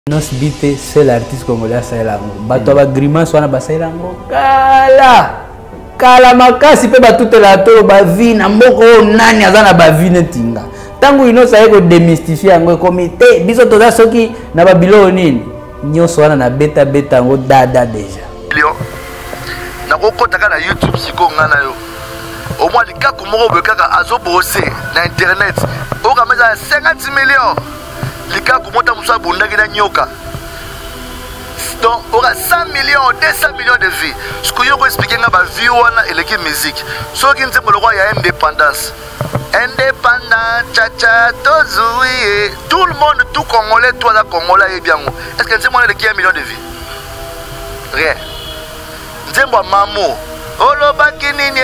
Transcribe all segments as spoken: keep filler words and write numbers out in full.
Nos bite c'est l'artiste congolais à Sahelango. Bato ba grimace wana ba Sahelango. Kala. Kala makasi pe ba toute la to ba vie na mboko nani azana ba vie netinga. Tangu ino sa eko démystifier ngo comité biso toza soki na ba bilo nini. Nyoso wana na beta beta ngo dada déjà. Na kokota na YouTube siko ngana yo. Au moins les cas comme on veut kaka azo bosser na internet. O kameza cinquante millions. Les cas comme on t'a moussa bundagi na nyoka. Donc aura cent millions, deux cents millions de vies. Ce que yo ko expliquer nga ba vie wana et l'équipe musique. So ki nzembo le roi ya indépendance. Indépendant, tcha tozouye. Tout le monde, tout Congolais, toi la Congolais est bien. Est-ce que nzembo le qui a un million de vies? Rien. Nzembo mamu. Olobaki nini?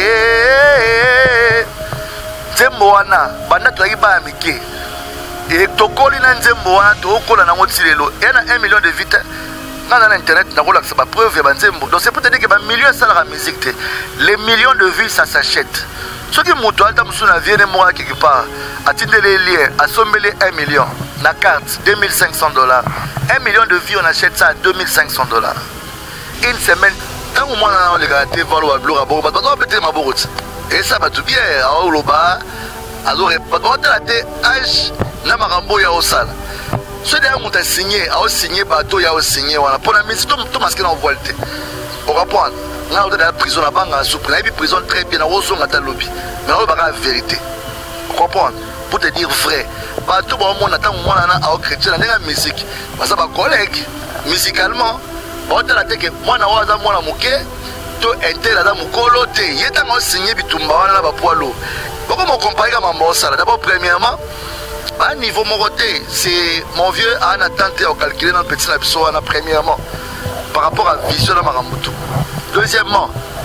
Nzembo wana banda to ba mike. Et tokoli na nzembo wana to kola na ngotilelo. Et na un million de vies. Dans internet, na kola c'est pas preuve ya nzembo. Donc c'est pour te dire que ba millions ça la musique. Les millions de vues ça s'achète. Ce qui monte à Tamsuna vient moi quelque part. A titre les liens, à sommer un million. La carte, deux mille cinq cents dollars. Un million de vues, on achète ça à deux mille cinq cents dollars. Une semaine, tant au moins on les gars, tu vas le voir, on va peut-être ma bourre. Et ça va tout bien. À Oloba, à l'oreille, pas de la tête, H, Namarambo, ya au sale. Ce dernier, on t'a signé, à signé, bateau, ya au signé, voilà. Pour la mise, tout le masque en voile. On va prendre. Là, on est dans la prison, la banque en soupe. Là, il prison très bien, on est dans le lobby. Mais on va la vérité. Vous comprenez? Pour te dire vrai. Bateau, on attend, on a un chrétien, on a une musique. Parce que ma collègue, musicalement, on a la tête que moi, on a un mouké, tout est là dans mon colo, il est dans signé, puis tout le monde a un poilo. Pourquoi on compare à ma mossa? D'abord, premièrement, à niveau mon côté, c'est mon vieux a un attenté à calculer dans le petit labisso, premièrement, par rapport à la vision de Maramoutou. Deuxièmement,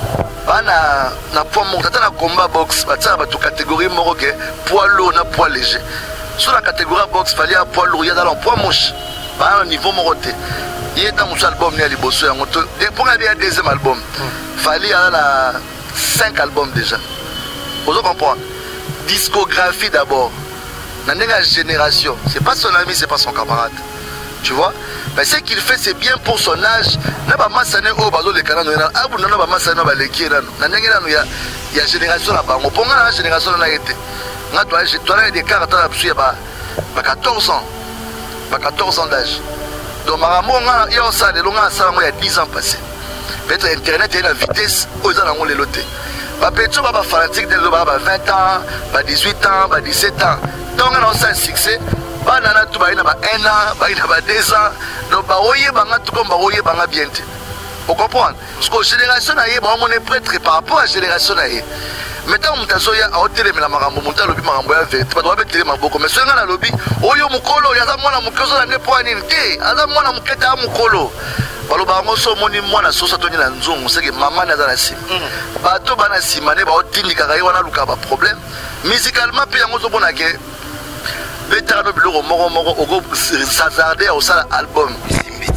na na poids mon na combat boxe, ba tsa ba to catégorie moroke, poids lourd na poids léger. Sur la catégorie boxe, fallait un poids lourd, il y a dans le poids moche. Ba un niveau moroté. Il y a dans mon album ni à liboso yango to. Et pour aller à deuxième album, fallait la cinq albums déjà. Vous comprenez? Discographie d'abord. Dans la génération, c'est pas son ami, c'est pas son camarade. Tu vois? Mais ce qu'il fait, c'est bien pour son âge. N'a pas massané au bateau de canaux. Ah, vous n'avez pas massané au l'équipe. Il y a génération là-bas. On prend la génération là été. Tu as des cartes à il y a quatorze ans. quatorze ans d'âge. Donc, il y a ça, il y a dix ans passés. Peut-être Internet et la vitesse, aux gens les lotés. Peut-être que les fanatiques de vingt ans, dix-huit ans, dix-sept ans. Donc, on a un succès. Banana tu baina ba un an, baina ba deux ans, donc ba oye banga tout comme ba oye banga bien. Vous comprenez? Parce que génération naïe, ba on est prêtre par rapport à génération naïe. Maintenant on tasoya a hôtel mais la marambo monta lobi marambo ya vérité. Pas doit mettre maboko mais songa na lobi, oyo mukolo ya za mwana mukozo na nepo ani te, aza mwana muketa mukolo. Baloba ngo so moni mwana sosa toni na nzungu, c'est que maman na za na sim. Ba to bana simane ba otindika kai wana luka ba problème. Musicalement pe yango zo bona ke Pétard no biloko moko moko oko s'azarder au sala album simbiti.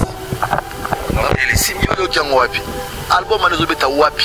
Les simbiti yo kyango wapi. Album anazo beta wapi.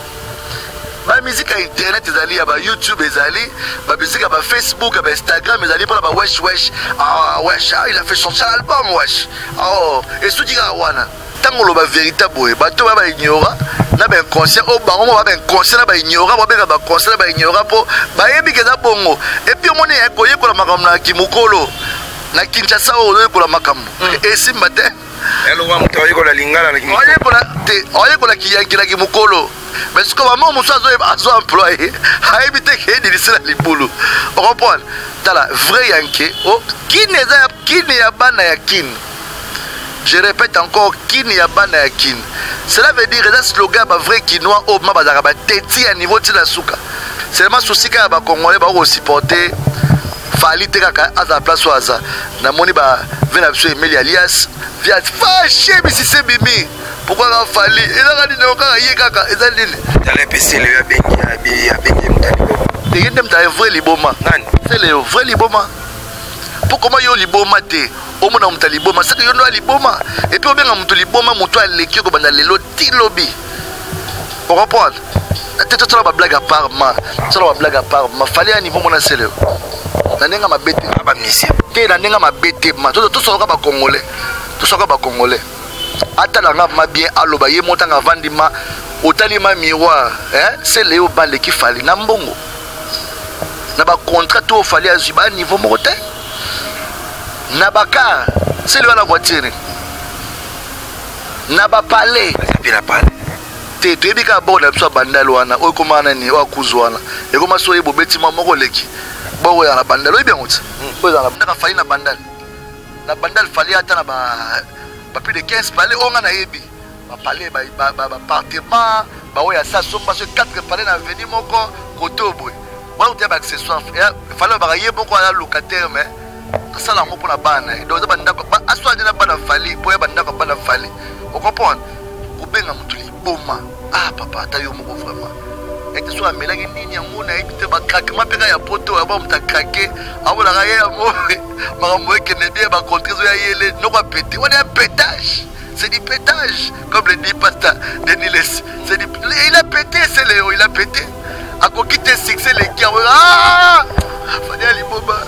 Ba musique à internet ezali ya ba YouTube ezali, ba musique ba Facebook, ba Instagram ezali pour ba wesh wesh. Ah wesh, il a fait son album wesh. Oh, et sous dira wana. Tango lo ba véritable ba to ba ignora. Na ben conscient au ba on ba conscient na ba ignora, ba ba ba conscient ba ignora po ba yebi ke za bongo. Et puis on est koye ko la makambo na kimukolo. Na Kinshasa o ko la makambo. Et simba te. Elo wa mto yiko la lingala na kimukolo. Oye ko la te, oye ko la kiyanki la kimukolo. Mais ce que maman muso azo azo employé, a évité que di lisela libulu. On comprend? Tala vrai yanke o qui ne za qui ne ya bana ya kin. Je répète encore, qui n'y a pas de kin. Cela veut dire que le slogan est vrai quinois au Mabazara, téti à niveau de la souka. C'est vraiment souci que les Congolais vont supporter. Fali te kaka à la place au hasard. Na moni ba vena biso Emeli alias via fâché mais si c'est bimi. Pourquoi la Fali? Et là dit non kaka yé kaka ezali nini? Dans les P C le bengi ya bi ya bengi mutali. Te yendem ta vrai liboma. Nani? C'est le vrai liboma. Pour comment yo liboma te? Au moins on liboma, c'est que yo no liboma. Et puis on bien on liboma moto à l'équipe ko banda lelo ti lobby. On comprend? Tu as une blague à part, ma. Tu as une blague à part, ma. Fallait un niveau mon accéléré. na ndenge mabete ba mission te na ndenge mabete ma to to soka ba congolais to soka ba congolais ata la ngap ma bien aloba ye motanga vandima otali ma miroir hein c'est Léo Bale qui fali na mbongo na ba contrat to fali azwi ba niveau moté na ba car c'est lui la voiture na ba palais puis la palais te te bika bon na biso bandalo wana o komana ni o kuzwana e koma so yebo betima moko leki bo ya na bandalo bien uti o za na fali na bandal na bandal fali ata na ba ba plus de quinze palais on a yebi ba palais ba ba appartement ba o ya sa somba so quatre palais na avenue moko côté obwe ba o te ba accessoire fallait ba yebo ko la locataire mais ça la moko na bana donc ba ndako ba aswa na bana fali po ya bandako bana fali o comprendre ko benga mutuli boma ah papa ta yo moko vraiment et que soit melangi nini ya mona et te ba craquement peka ya poto ba mta craquer abola ga ya mo ma mo ke ne bien ba contrezo ya yele no ba péter on est un pétage c'est du pétage comme le dit pasta Denis Les c'est du il a pété c'est Léo il a pété a ko quitter succès les gars ah fallait aller boba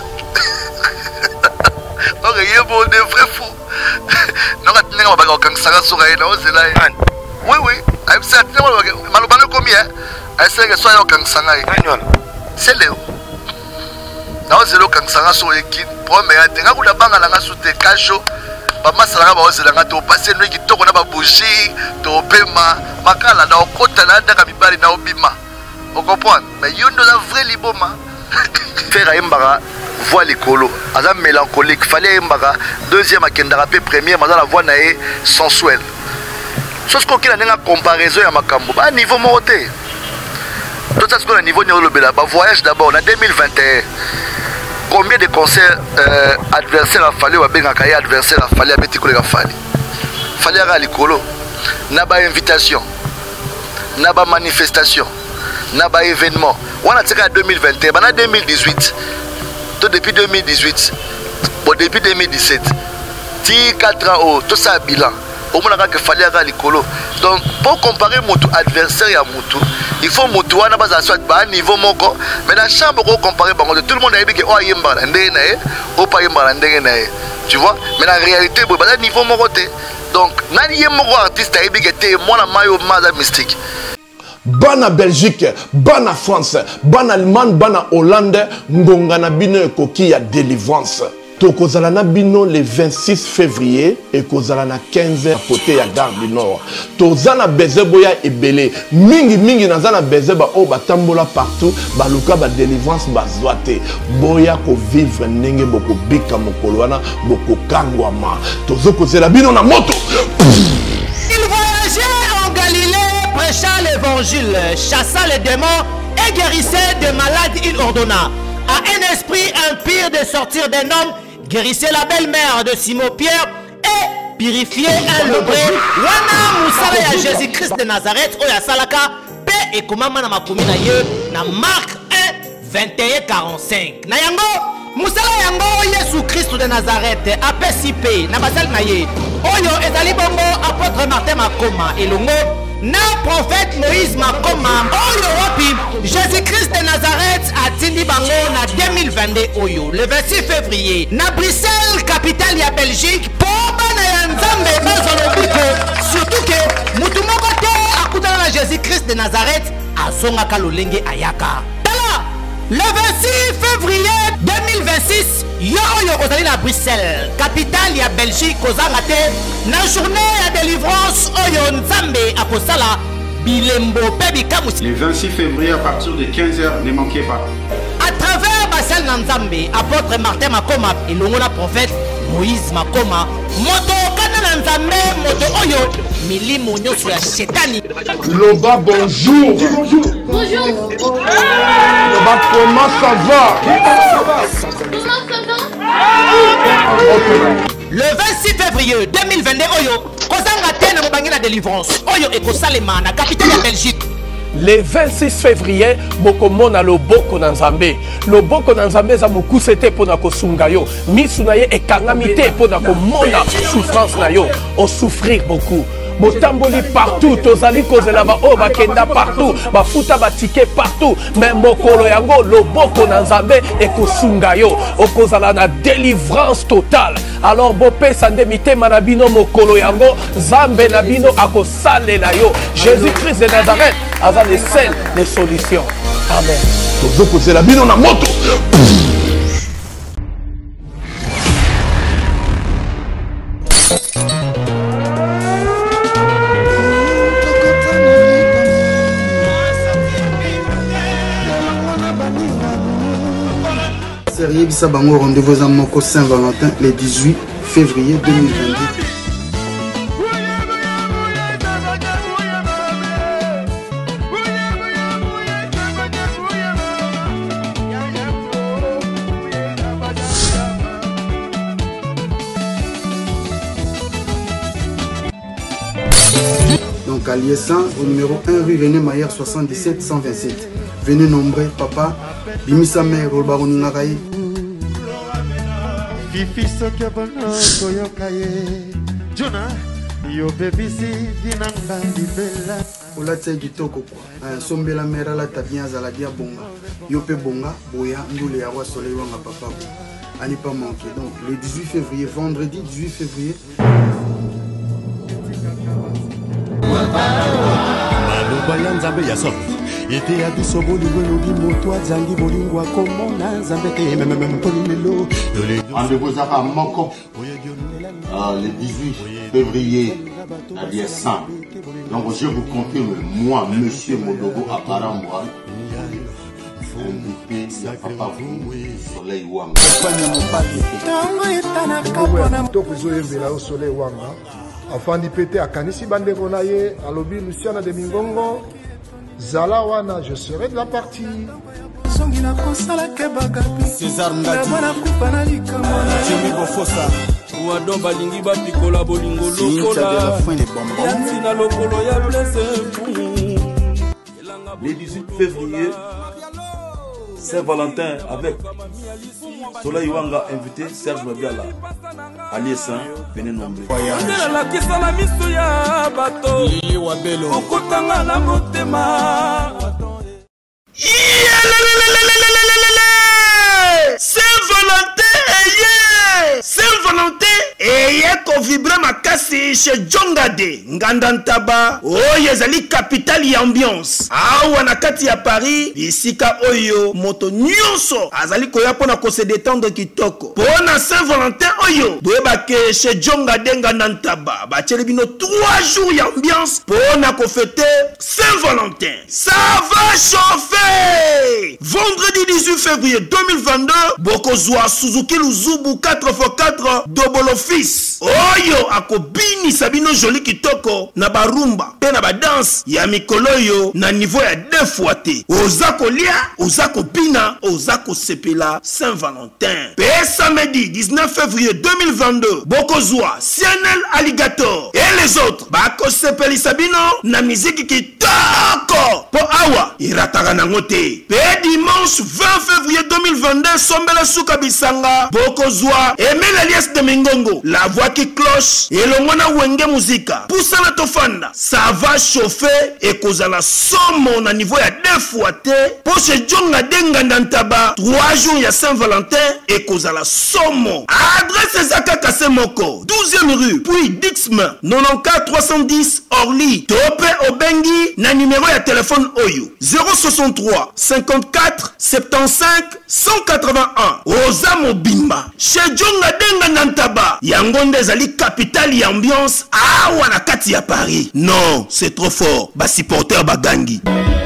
on est bon de vrai fou non ka tinga ba ka sanga so ga ina o zela oui oui I'm saying malobano combien I say que soit yo kangsanga c'est Léo na zelo kangsanga so ekin promé atenga ku banga la ngasute kasho ba masala ba ozela ngato passer no ki toko na ba bougie to pema makala na okota na ndaka mibali na obima on comprend mais you know la vraie liboma faire imbara voix likolo aza mélancolique fallait imbara deuxième akendara pe premier mais la voix nae sensuelle chose qu'on a une comparaison à Makambo bah niveau monté tout ça c'est un niveau niveau le bela bah voyage d'abord en deux mille vingt et un combien de concerts euh, adversaires a fallu ou bien un adversaire a fallu à petit collègue a fallu fallait à l'écolo n'a pas invitation n'a pas manifestation n'a pas événement on a tiré à deux mille vingt et un bah en deux mille dix-huit tout depuis deux mille dix-huit bon depuis deux mille dix-sept ti quatre ans tout ça bilan au moins qu'il fallait aller à l'écolo. Donc pour comparer mon adversaire à mon il faut mon tour n'a pas à niveau mon corps mais dans la chambre pour comparer tout le monde a dit que oh yemba ndé nae oh pas yemba ndé nae tu vois mais la réalité bon à niveau mon côté donc nani yemba artiste a dit que t'es moi la maillot maza mystique bana Belgique bana France bana Allemagne bana Hollande ngonga na bino ekoki ya délivrance. Tokozala na bino le vingt-six février et kozala na quinze heures côté ya Gare du Nord. Tozana beze boya ebele mingi mingi nazana beze ba o batambola partout ba luka ba délivrance ba zoate boya ko vivre ndenge boko bika mokolo wana boko kangwama tozo kozela bino na moto. Il voyageait en Galilée prêchant l'évangile, chassant les démons et guérissait des malades. Il ordonna à un esprit impur de sortir d'un homme, guérissait la belle-mère de Simon-Pierre et purifiait un lebré. Wana musala ya Jésus-Christ de Nazareth, oya salaka, pe et comment na makomi na ye, na Marc un, vingt et un, quarante-cinq. Na yango, musala yango Yesu Christ de Nazareth, apesipe, na basal na ye. Oyo ezali bongo apôtre Martin Makoma elongo. Na prophète Moïse Makoma oyo wapi Jésus-Christ de Nazareth a tindi bango na deux mille vingt-deux oyo le vingt-six février na Bruxelles capitale ya Belgique pour bana ya nzambe bazolobiko surtout que mutu moko te akutana na Jésus-Christ de Nazareth azongaka lolenge ayaka tala le vingt-six février deux mille vingt-six yo oyo ozali na Bruxelles capitale ya Belgique kozanga te na journée ya délivrance oyo nzambe akosala bilembo pe bikamusi le vingt-six février à partir de quinze heures ne manquez pas à travers basel na nzambe apôtre Martin Makoma elongo na prophète Moïse Makoma moto kana na nzambe moto oyo milimo nyonso ya shetani Loba bonjour. Bonjour. Bonjour. Loba comment ça va? Comment ça va? le vingt-six février deux mille vingt-deux oyo kozanga te na mobangi na délivrance oyo ekosalema na capitale ya Belgique. Le vingt-six février bokomona loboko na nzambe loboko na nzambe za mokuse te pona kosunga yo misu na ye ekangami te pona komona souffrance na yo o souffrir beaucoup botamboli partout tozali kozela ba o bakenda partout bafuta batike partout mais mokolo yango loboko na nzambe ekosunga yo okozala na délivrance totale alors bopesa nde mitema na bino mokolo yango nzambe na bino akosalela yo Jésus-Christ de Nazareth aza le seul de solution. Amen. tozokozela bino na moto. Sérieux Bisabango, rendez-vous à Moko Saint-Valentin le dix-huit février deux mille vingt-deux. Donc à Liessan, au numéro un rue René Maillard soixante-dix-sept cent vingt-sept. Venez nombreux, papa, Bimisa mère, Olbaroni Naraï. Fifi soke bono koyokaye Jona yo bebisi vinanga libela Ola tse kitoko kwa sombela mera la tabia zala dia bonga yo pe bonga boya ndule ya roi soleil wanga papa ani pas manquer donc le dix-huit février vendredi dix-huit février Malobaya nzambe ya sof Ete ya biso bolingo lobi moto azangi bolingo akomona nzambe te même même polilelo rendez-vous à Moko le dix-huit février à Liessan. Donc je vous confirme, moi, monsieur Modogo Aparambwa, invité à Papa Soleil Wanga. Soleil Wanga. Afin d'y péter à Kanisi Banderonaye, à l'Obi Luciana de Mingongo, Zalawana, je serai de la partie. César Ngati Jimmy Bofosa Ouado balingi bapikola bolingo lokola Yansina lokolo ya blessé. Le dix-huit février Saint-Valentin avec Soleil Wanga invité Serge Mabiala à Liessan, venez nombreux. Saint-Valentin eye Saint-Valentin eye ko vibre makasi chez Jongade Ngandantaba oyo ezali capitale ya ambiance awa na kati ya Paris isika oyo moto nyonso azali koya pona ko se détendre kitoko pona Saint-Valentin oyo boyebake chez Jongade Ngandantaba bacheli bino trois jours ya ambiance pona ko fêter Saint-Valentin. Ça va chauffer. Vendredi dix-huit février deux mille vingt-deux bokozwa Suzuki Luzubu quatre fois quatre double office oyo akobini sabino joli kitoko na barumba pe na badance ya mikolo yo na niveau ya deux fois te oza kolia oza kopina oza kosepela Saint-Valentin. Pe samedi dix-neuf février deux mille vingt-deux bokozwa Cianel Alligator et les autres bakosepeli sabino na musique kitoko po awa irataka nango te. Pe dimanche vingt février deux mille vingt-deux sombela suka bisanga bokozwa Emile Alias de Mingongo la voix qui cloche et le mona wenge musika poussana tofanda ça va chauffer et kozala somo na niveau ya deux fois te po chez Jonga denga ndantaba trois jours ya Saint-Valentin et kozala somo adresse Zaka Kasemoko douzième rue puis Dixme quatre-vingt-quatorze trois cent dix Orly tope obengi na numéro ya téléphone oyo zéro soixante-trois cinquante-quatre soixante-quinze cent quatre-vingt-un Oza Mobimba chez Jonga denga ndantaba yango nde ezali capitale ya ambiance awa na kati ya Paris. Non, c'est trop fort. Ba supporter bagangi.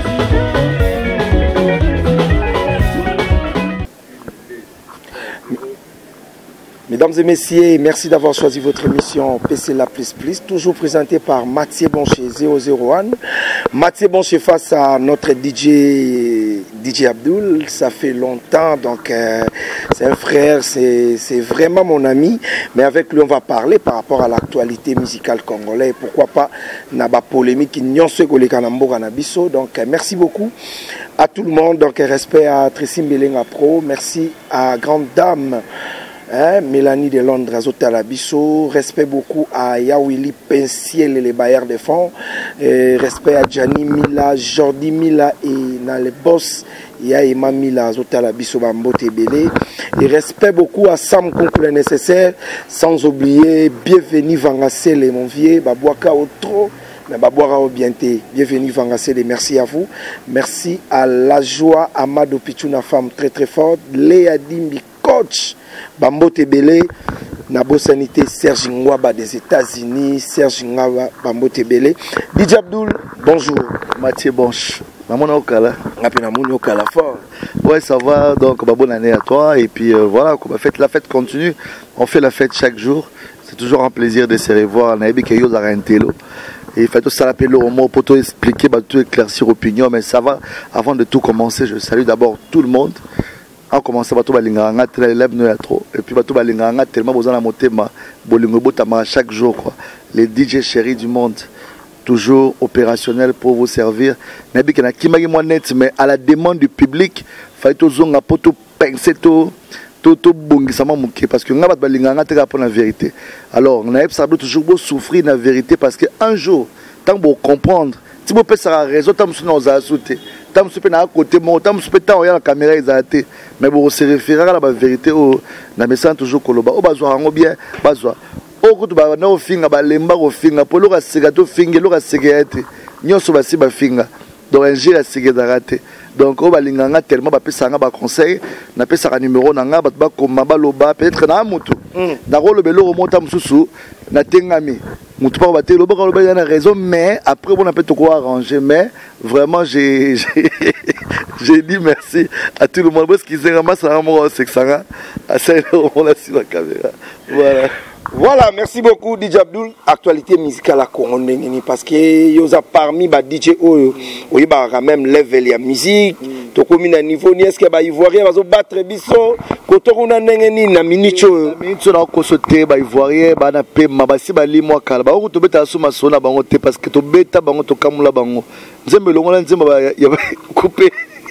Mesdames et messieurs, merci d'avoir choisi votre émission P C La Plus Plus, toujours présentée par Mathieu Boncher zéro zéro un. Mathieu Boncher face à notre D J D J Abdul, ça fait longtemps, donc euh, c'est un frère, c'est vraiment mon ami, mais avec lui on va parler par rapport à l'actualité musicale congolaise, et pourquoi pas naba polémique nyonso ko lekanambo kanabiso. Donc euh, merci beaucoup à tout le monde, donc respect à Tracy Mbelenga Pro, merci à Grande Dame Hein, Mélanie de Londres, Azotalabiso, respect beaucoup à Yawili Pensiel et les bailleurs de fonds, et respect à Gianni Mila, Jordi Mila et dans les boss, il y a Emma Mila, Azotalabiso, Bambote Belé, et respect beaucoup à Sam Concours nécessaire, sans oublier, bienvenue Vangassel et mon vieux, Babouaka Otro, mais Babouara Obienté, bienvenue Vangassel, merci à vous, merci à la joie, Amado Pichuna, femme très très forte, Léa Dimbi, coach, Bambote Belé, Nabo Sanité, Serge Ngwaba des États-Unis, Serge Ngwaba, Bambote Belé. D J Abdul, bonjour. Mathieu Bonche. Maman Okala. Maman Okala fort. Ouais, ça va. Donc, bah, bonne année à toi. Et puis euh, voilà, bah, fête, la fête continue. On fait la fête chaque jour. C'est toujours un plaisir de se revoir. Et il fait tout ça l'appeler au mot pour tout expliquer, bah, tout éclaircir opinion. Mais ça va. Avant de tout commencer, je salue d'abord tout le monde. On commence à battre balinganga trop et puis battre balinganga tellement besoin de monter ma bolingo botama chaque jour quoi. Les D J chéris du monde toujours opérationnels pour vous servir. Nabi kana kimagi mo net mais à la demande du public faut to zonga poto penser to to to bongisa ma muke parce que ngaba balinganga te pour la vérité. Alors on a ça toujours beau souffrir la vérité parce que un jour tant pour comprendre si vous pensez à raison tant vous nous a sauté tant vous à côté moi tant vous tant la caméra exaltée mais vous se référer à la vérité au na message toujours koloba o bazwa ngo bien bazwa o kutu ba na ofinga ba lemba ofinga polo ka segato finge lo ka segete nyoso basi ba finga donc un gire segeda raté donc o balinganga tellement ba pesanga ba conseil na pesaka numéro na nga ba ba koma ba loba peut-être na mutu na rolo belo remonta mususu na tengami mutu pa ba te loba ka loba na raison mais après on a peut quoi arranger mais vraiment j'ai j'ai dit merci à tout le monde parce qu'ils ont ramassé un mot sexanga à celle on a sur la caméra voilà. Voilà, merci beaucoup D J Abdul. Actualité musicale à Congo parce que yoza parmi ba D J Oyo, oyi ba même level ya musique, to komi na niveau ni est-ce que ba ivoirien bazo battre biso, ko to kuna nengeni na minicho. Minicho na ko sote ba ivoirien ba na pe mabasi ba limwa kala. Ba ko to beta suma sona bango te parce que to beta bango to kamula bango. Nzembe longola nzemba ba ya couper.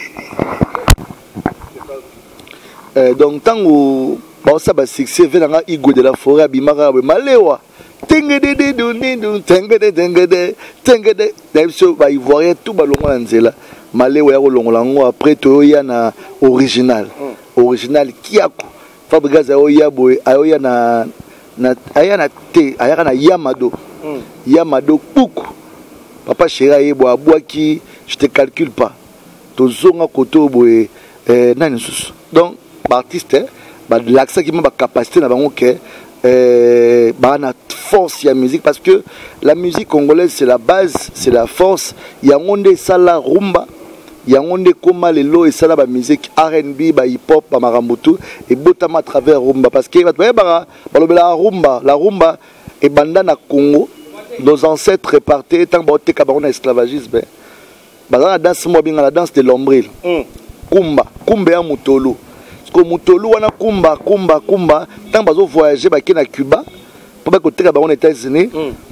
Euh donc tango ba ça ba succès venanga igo de la forêt bimaka malewa tengede de de tengede tengede tengede d'abso ba ivoirien tout ba longola nzela malewa ya ko longola ngo après to ya na original original kiako Fabrice ayoya boy ayoya na na ayana te ayaka na Yamado Yamado puku papa chéri yebo abwaki je te calcule pas to zonga koto boy eh nani susu donc artiste l'accès qui m'a capacité na bango que euh ba na force ya musique parce que la musique congolaise c'est la base c'est la force ya ngonde sala rumba ya ngonde koma lelo et sala ba musique R and B ba hip hop ba marambutu et botama à travers rumba parce que ba ba ba rumba la rumba et banda na Congo nos ancêtres répartis tant ba te ka ba on esclavagisme ba la danse mo binga la danse de l'ombril kumba kumba ya mutolo comme Moutolou wana kumba kumba kumba tant bazo voyager ba na Cuba pour ba côté ba on États-Unis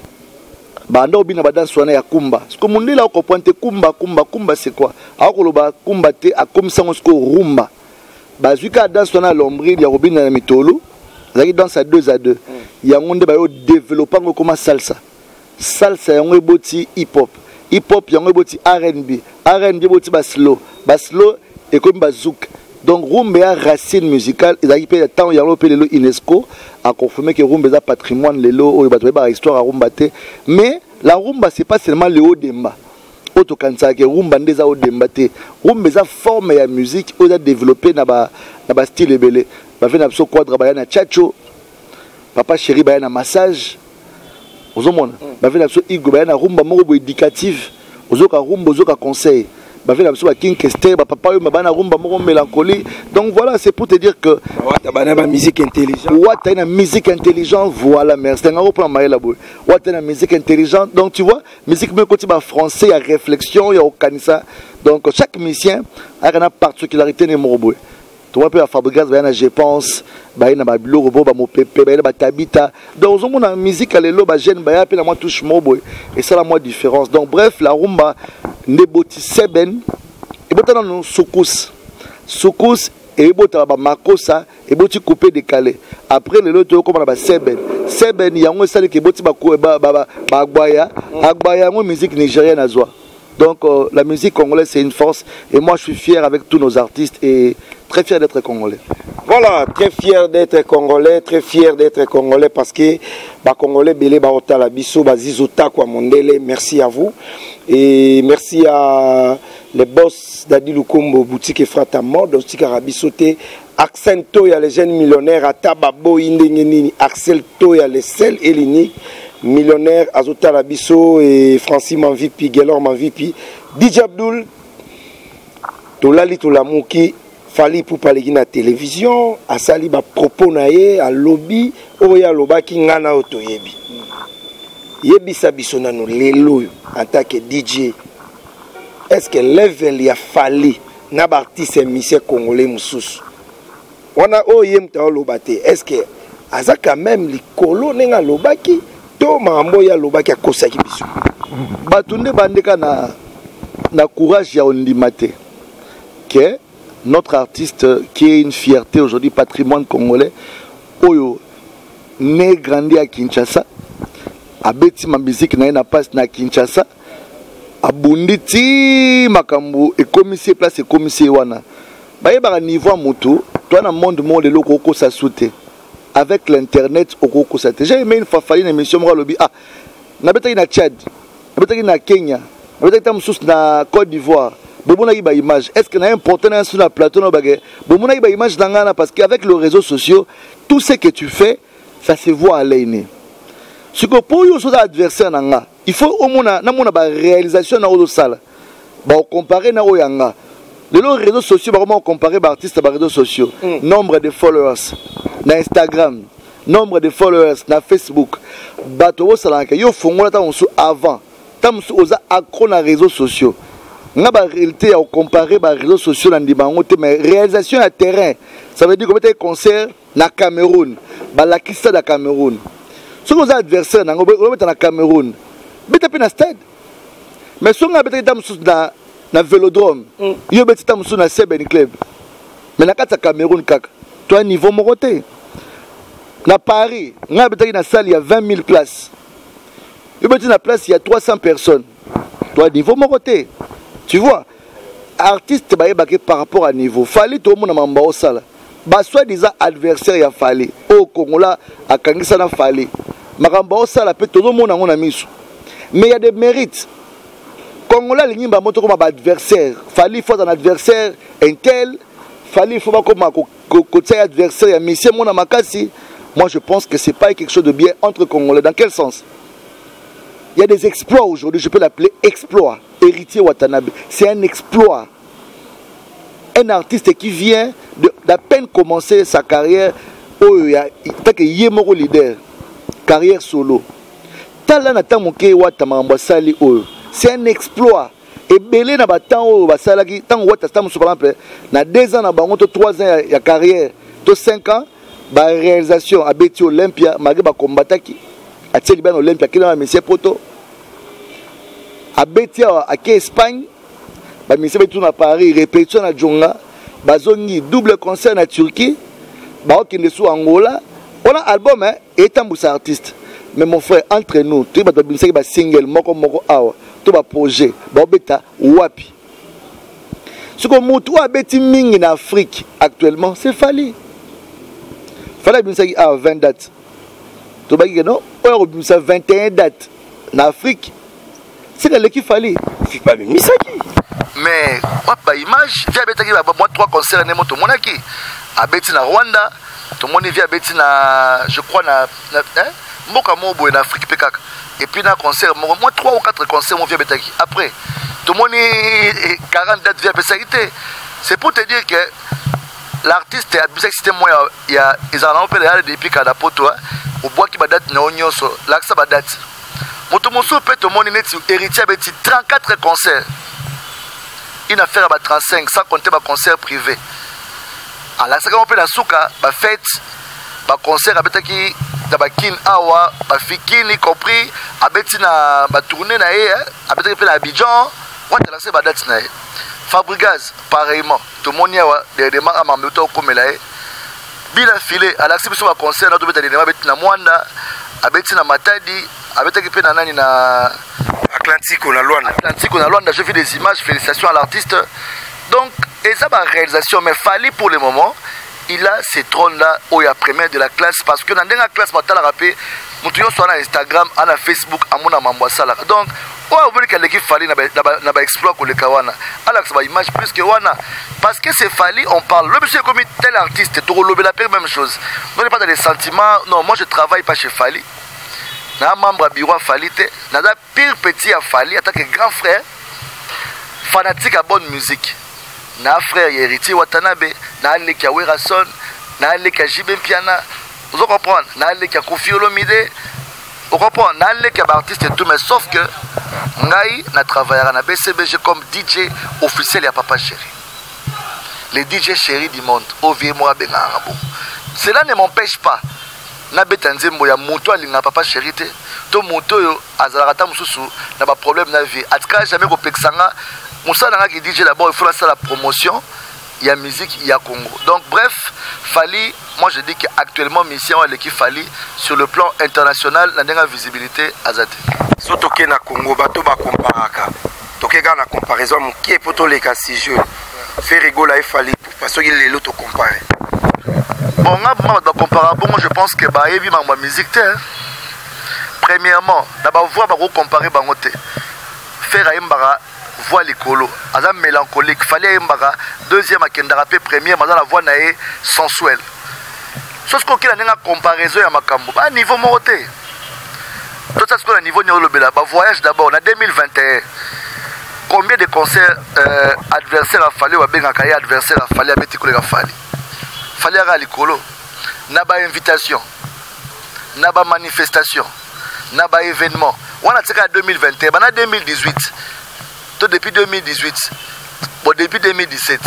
ba ndo bina ba danse wana ya kumba ce que mundi la ko pointe kumba kumba kumba c'est quoi a ko loba kumba te a comme ça on se rumba ba zuka danse wana l'ombril ya robina na mitolo zaki danse à deux à deux ya ngonde ba yo développer comme salsa salsa ya ngo boti hip hop hip hop ya ngo boti R and B R and B boti ba slow ba slow et comme bazooka. Donc rumba a racine musicale et il y a tant il y a le UNESCO a confirmé que rumba est un patrimoine lelo ou ba histoire à rumba te mais la rumba c'est pas seulement le haut demba auto kansa que rumba ndeza haut demba te rumba est forme ya musique ou a développé na ba na ba style belé ba fait na so quadra ba na chacho papa chéri ba na massage ozomona ba fait na so igo ba na rumba moko éducative ozoka rumba ozoka conseil ba fait la ba king kester ba papa yo ba na rumba moko mélancolie donc voilà c'est pour te dire que wata ba na ba musique intelligente wata na musique intelligente voilà merci nga reprendre maïla boy wata na musique intelligente donc tu vois musique me côté ba français il y a réflexion il y a okanisa donc chaque musicien a une particularité ne moroboy tu vois peu à Fabrice ba je pense ba na ba bilo robo ba mo pepe ba ba tabita donc on a musique à l'élo ba jeune ba appelle moi touche moroboy et ça la moi différence donc bref la rumba neboti seben et botana no soukous soukous et bota ba makosa et boti couper décalé après le loto comme ba seben seben yango sali ke boti ba ba ba agbaya agbaya yango musique nigérienne azwa. Donc euh, la musique congolaise c'est une force et moi je suis fier avec tous nos artistes et très fier d'être congolais. Voilà, très fier d'être congolais, très fier d'être congolais parce que ba congolais belé ba otala biso ba zizota kwa mondele. Merci à vous et merci à les boss d'Adi Lukombo boutique Frata Mode boutique Arabisoté Axel Toya les jeunes millionnaires à Tababo Indengenini Axel Toya les sel Elini millionnaire Azota Labiso et Francis Manvipi Gelor Manvipi D J Abdul Tolali Tolamuki Fali pour parler na télévision asali ba propos nae à lobby oya lobaki ngana otoyebi yebi sabiso nanu lelo en tant que D J. Est-ce que level ya Fali na ba artiste musicien congolais mususu wana oyem ta lobate est-ce que aza quand même likolo nenga lobaki to mambo ya lobaki akosaki biso batunde bandeka na na courage ya ondimate que notre artiste qui est une fierté aujourd'hui patrimoine congolais oyo né grandi à Kinshasa abeti ma musique na na passe na Kinshasa abunditi makambo et commissaire place et commissaire wana ba yeba niveau moto toi dans monde monde le koko sa sauter avec l'internet au koko sa j'ai aimé une fois Fali une émission moi lobby ah na betaki na Tchad na betaki na Kenya na betaki tam sous na Côte d'Ivoire bomona iba image est-ce que na important sur la plateau no bagay bomona iba image dangana parce qu'avec les réseaux sociaux tout ce que tu fais ça se voit à l'œil. Ce que pour yo so adversaire nanga il faut au moins na mona ba réalisation na odo sala ba comparer na oyanga les réseaux sociaux ba comment comparer ba artiste ba réseaux sociaux mm. Nombre de followers na Instagram nombre de followers na Facebook bato wo sala ka yo fongola ta onso avant ta musu oza accro na réseaux sociaux na ba réalité à comparer ba réseaux sociaux na ndibango te mais réalisation à terrain ça veut dire que peut-être concert na Cameroun ba la kista da Cameroun ce que os adversaires na ngobe na Cameroun beta pe na stade mais so nga beta tam sous na na vélodrome mm. Yo beta tam sous na Seben club mais na kata Cameroun kaka toi niveau moroté na Paris nga beta na salle il y a vingt mille places yo beta na place il y a trois cents personnes toi niveau moroté tu vois artiste ba yeba par rapport à niveau Fali to mona mamba au sala ba soit disant adversaire ya Fali au Congola akangisa na Fali makamba au sala pe to mona ngona miso mais il y a des mérites Congola l'ingimba moto comme adversaire Fali faut un adversaire intel Fali faut pas comme côté adversaire ya monsieur mona makasi moi je pense que c'est pas quelque chose de bien entre Congolais dans quel sens il y a des exploits aujourd'hui je peux l'appeler exploit héritier Watanabe c'est un exploit un artiste qui vient d'à peine commencer sa carrière oh il y a tant que yemoro leader carrière solo tala na tamoke Watamamba sali oh c'est un exploit et belé na batan oh basala ki tant Wata tamu par exemple na deux ans na bango to trois ans ya carrière to cinq ans ba réalisation à Betty Olympia malgré ba combataki à Thierry Ben Olympia qui dans monsieur Poto à Betty à Espagne ba monsieur Betou na Paris répétition na Djonga bazongi double concert na Turquie ba okende sous Angola on a album hein et tambousa artiste mais mon frère entre nous tu ba bimisaki ba single moko moko awa to ba projet ba beta wapi ce que mutu a beti mingi na Afrique actuellement c'est Fali Fali bimisaki à vingt dates to ba ki non on bimisa vingt et un dates na Afrique c'est que l'équipe Fali pas bimisaki mais pas image via betaki ba moi trois concerts ne moto monaki a beti na Rwanda tout le monde vient beti na je crois na hein mboka mobo en Afrique pekaka et puis na concert moi trois ou quatre concerts mon vient betaki après tout le monde quarante dates via betaki c'est pour te dire que l'artiste a besoin système moi il y a ils en ont fait des depuis kada poto au bois qui ba date na onyoso l'axa ba date moto moso peut tout le monde net héritier beti trente-quatre concerts une affaire à trente-cinq sans compter ma concert privé. Alors ça on peut la souka ba fête ba concert à betaki da ba kin awa ba fikini compris à beti na ba tourner na e à betaki pe na Abidjan on te lancer ba date na Fabregas pareillement tout le monde y a des des marques à m'embêter comme là bila filé à l'accepter sur un concert notre bête des bêtes na Mwanda abeti na Matadi abeti qui peut na nani na Atlantique on a loin Atlantique on a loin j'ai vu des images félicitations à l'artiste donc et ça ma réalisation mais fallait pour le moment il a ces trônes là où il y a première de la classe parce que dans la classe matin la rapé mutuyo soit na Instagram na Facebook amona mambo sala donc oh vous voulez qu'elle qui fallait na na ba exploit ko le kawana Alex ba image plus que wana parce que c'est fallait on parle le monsieur comme tel artiste to lobe la même chose non pas dans les sentiments non moi je travaille pas chez Fali na membre bureau Fali te na da pire petit à Fali en tant que grand frère fanatique à bonne musique na frère héritier Watanabe na Aleki ya Werason na Aleki ya Jibem Piana vous comprenez na Aleki ya Kofi Olomide vous comprenez na Aleki ya artiste et tout mais sauf que ngai na travaillera na B C B G comme D J officiel ya Papa Chéri les D J chéri du monde au vieux moi benga bon cela ne m'empêche pas na betanzembo ya moto alinga Papa Chéri te to moto yo azalaka mususu na ba problème na vie atka jamais ko pexanga Moussa n'a qui dit d'abord il faut lancer la promotion il y a musique il y a Congo donc bref Fali moi je dis qu'actuellement mission elle qui Fali sur le plan international la dernière visibilité azate surtout que na Congo bato ba comparaka toke ga na comparaison qui est poto les cas si jeu faire rigoler il Fali parce qu'il est l'autre comparer bon nga ba comparer bon je pense que ba evi ma musique te premièrement d'abord voir ba comparer bangote faire aimbara voix l'écolo, azam mélancolique, fallait mbaka deuxième à kendarapé premier, mais la voix nae sensuelle. Sauf qu'on a une comparaison à Makambo, à niveau monté. Tout ça c'est à niveau néolobela, bah voyage d'abord, on a deux mille vingt et un. Combien de concerts euh, adversaires a fallu ou bien un cahier adversaire a fallu à Béticoulé a fallu. Fallait à l'écolo, n'a pas invitation, n'a pas manifestation, n'a pas événement. On a tiré à deux mille vingt et un, on a deux mille dix-huit. Depuis deux mille dix-huit, bon, depuis deux mille dix-sept,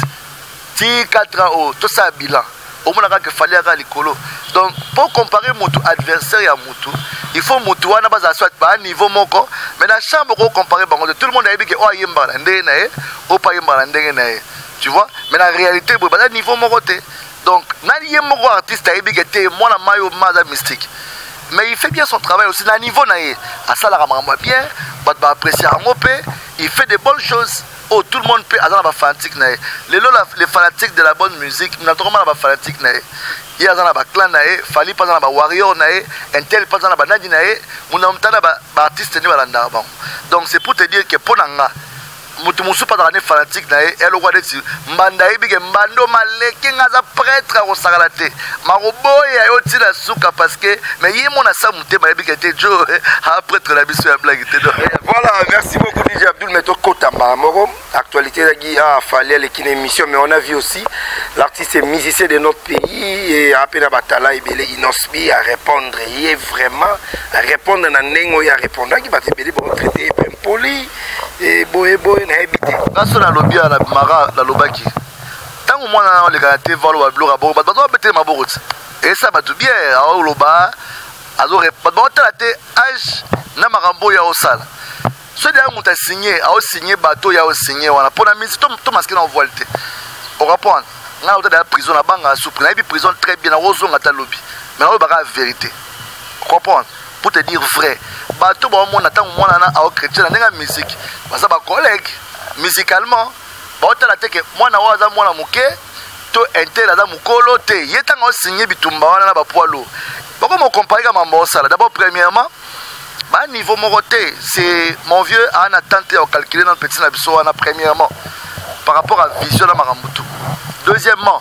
quatre ans, tout ça bilan. Au moins, il fallait aller à l'écolo. Donc, pour comparer mon adversaire et mon il faut mon tour à un niveau moko. Mais dans la chambre, on compare, tout le monde a dit que oh, il y a un barandé, oh, pas un barandé. Tu vois? Mais la réalité, il y a un niveau moko. Donc, il y a un artiste qui a dit que moi, je suis un mystique. Mais il fait bien son travail aussi. Dans le niveau, à ça, la bien, il apprécier il fait des bonnes choses. Oh, tout le monde peut avoir des fanatiques. Les fanatiques de la bonne musique, nous avons des fanatiques. Il y a des clans, il fallait pas des warriors, un tel pas des nadi, nous avons des artistes. Donc c'est pour te dire que pour nous, mutu musu pas dans les fanatiques nae elle roi de mbanda ibike mbando maleki ngaza prêtre au sagalate maroboya yoti la souka parce que mais yé mon asa muté ma ibike te jo a prêtre la biso ya blague te voilà merci beaucoup D J Abdul Meto Kotamba moro actualité la gi a fallu les kin émission mais on a vu aussi l'artiste musicien de notre pays et à peine batala ibele inosbi à répondre il est vraiment à répondre na nengo ya répondre qui va te béli pour traiter poli et boy boy na habité ngaso na lobby na mara la lobaki tango mwana le kanaté valo wa blora bo ba ba bete maboti et ça ba tout bien a loba azo ba ba tete âge na marambo ya osala so dia muta signé a signé bateau ya o signé wana pona misi to to masque na volte on répond nga ota da prison na banga sous na bi prison très bien na ozo ngata lobby mais on ba la vérité comprendre pour te dire vrai bateau ba mona tango mwana na a chrétien na musique basa ba collègue musicalement ba otala te ke mwana waza mwana muke to intel aza mukolo te yetanga o signé bitumba wana na ba poilo bako mo comparer ka mambo sala d'abord premièrement ba niveau moroté c'est mon vieux a un attente à calculer dans le petit na biso wana premièrement par rapport à vision na marambutu deuxièmement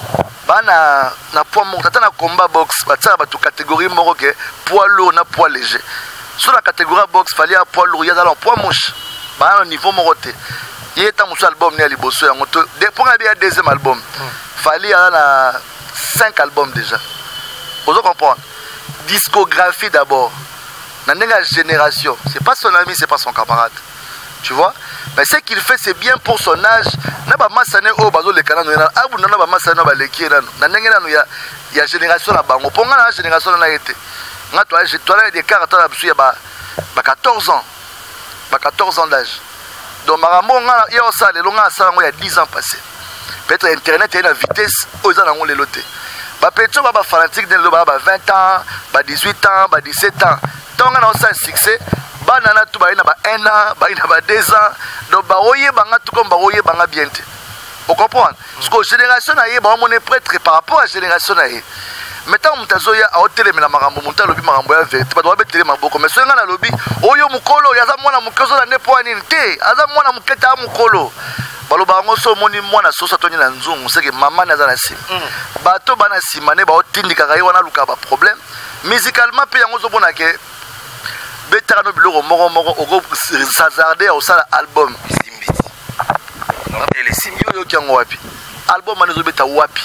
ba na na poids moko tata na combat box ba tsala ba to catégorie moko ke poids lourd na poids léger sur la catégorie box fallait à poids lourd ya dans poids mouche ba na niveau moroté il est un album né à liboso yango to pour bien deuxième album fallait à na cinq albums déjà vous comprenez discographie d'abord na ndenga génération c'est pas son ami c'est pas son camarade tu vois mais ce qu'il fait c'est bien pour son âge na ba masane o bazo le kana no na abu na ba masane ba leki na na ndenge na ya ya génération la bango ponga na génération na été nga toi j'ai toi des caractères absolus ba ba quatorze ans ba quatorze ans d'âge donc makambo nga ya osala lelo nga asala ngo ya dix ans passé peut-être internet est la vitesse aux ans les lotés ba petcho ba fanatique de ba vingt ans ba dix-huit ans ba dix-sept ans tant nga na osala succès ba nana tu ba ina ba un an ba ina ba deux ans donc ba oye banga tout comme ba oye banga bien te vous comprenez parce que génération na ye ba mon prêtre par rapport à génération na ye maintenant mutazoya a hôtel mais na makambo muta lobi makambo ya vérité ba doit betele maboko mais soyanga na lobi oyo mukolo yaza mwana mukozo na nepo nini te aza mwana muketa mukolo baloba ngo so moni mwana sosa toni na nzungu seke mama na za na sim bato bana simane ba otindika kai wana luka ba problème musicalement pe yango zo bona ke betara no biloko moko moko oko s'hazarder au sala album simbiti les simio yo kyango wapi album manezo beta wapi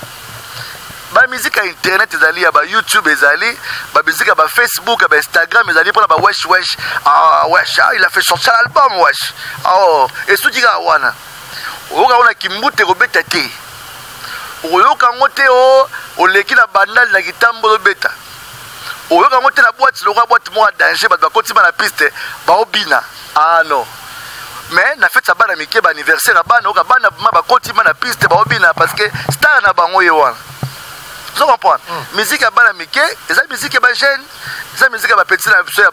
ba musique à internet ezali ya ba YouTube ezali ba musique ba Facebook ba Instagram ezali pour ba wesh wesh ah wesh ah, il a fait sortir l'album wesh oh et sous diga wana oka ona kimbute ko beta te oyoka ngote o oleki na bandal na kitambo lo beta oyoka ngote na boîte lo ka boîte mo danger ba koti ba na piste ba obina ah non mais na fête ça ba na mike ba anniversaire ba na oka ba na ba koti ba na piste ba obina parce que star na bango ye wana. Vous comprenez? Mm. Musique à Balamike, et ça musique à ba jeune, ça musique à ba petit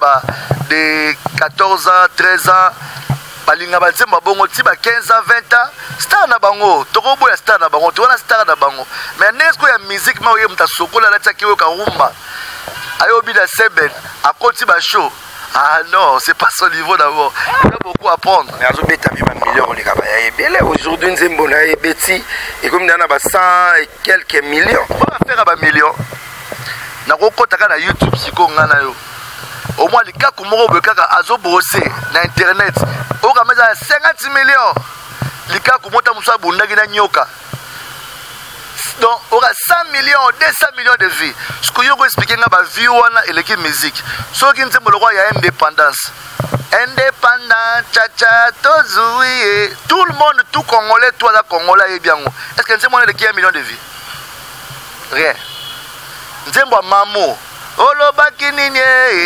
de quatorze ans, treize ans, balinga ba zemba bongo ti ba quinze ans, vingt ans, star na bango, toko boya star na bango, tu wana star na bango. Mais nesko ya musique ma oye mta sokola la taki yo ka rumba. Ayo bi da seben, a koti ba show. Ah non, c'est pas son niveau d'abord. Il y a beaucoup à prendre. Aujourd'hui, nous avons un petit et comme nous avons cent et quelques millions. On va faire un million. Nous avons YouTube, au moins les cas comme on veut azo brosser na internet. On va mettre cinquante millions. Les cas comme on t'a bundagi na nyoka. Donc, on aura cent millions, deux cents millions de vies. Ce que je vais expliquer, c'est la vie et l'équipe musique. Ce qui est le roi, il y a indépendance. Indépendant, tcha-tcha, tozoui. Tout le monde, tout Congolais, toi, la Congolais, est bien. Est-ce que nous avons un million de vies? Rien. Nous avons un mamou. Oloba kinini.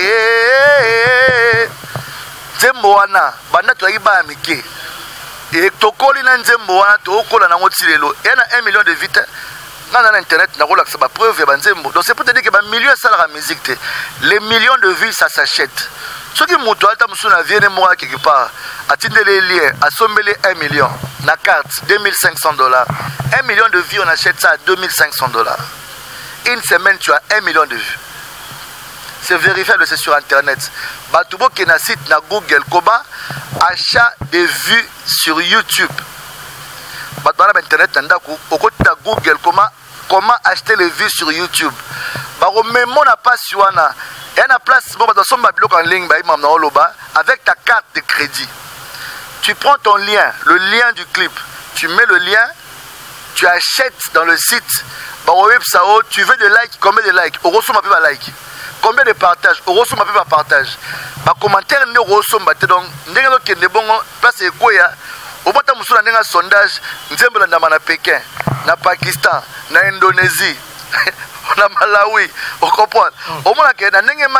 Zembo wana, banda tu aiba amike. Et tokoli na nzembo wana tokola na ngotilelo. Et na un million de vies. Dans l'internet, on a la preuve de Banzembo. Donc c'est pour te dire que les millions de salaires de musique, les millions de vues, ça s'achète. Ce qui m'a dit, c'est quelque part, à titre les liens, à sommer un million, la carte, deux mille cinq cents dollars. Un million de vues, on achète ça à deux mille cinq cents dollars. Une semaine, tu as un million de vues. C'est vérifiable, c'est sur internet. Batubo qui na site na Google, Koba, achat de vues sur YouTube. Batbara internet nandaku okoti na Google comment comment acheter les vues sur YouTube. Baro même on n'a pas suana. Et na place bon ba somba bloc en ligne ba imam na oloba avec ta carte de crédit. Tu prends ton lien, le lien du clip, tu mets le lien, tu achètes dans le site. Baro websao, tu veux des likes, combien de likes? Oro soma pe ba like. Combien de partages? Oro soma pe ba partage. Ba commentaire ne oro soma te donc ndenge kende bongo place ekoya. Au bout de un sondage, nous sommes à Pékin, na Pakistan, na Indonésie, na Malawi, vous comprenez? Au moins, il y a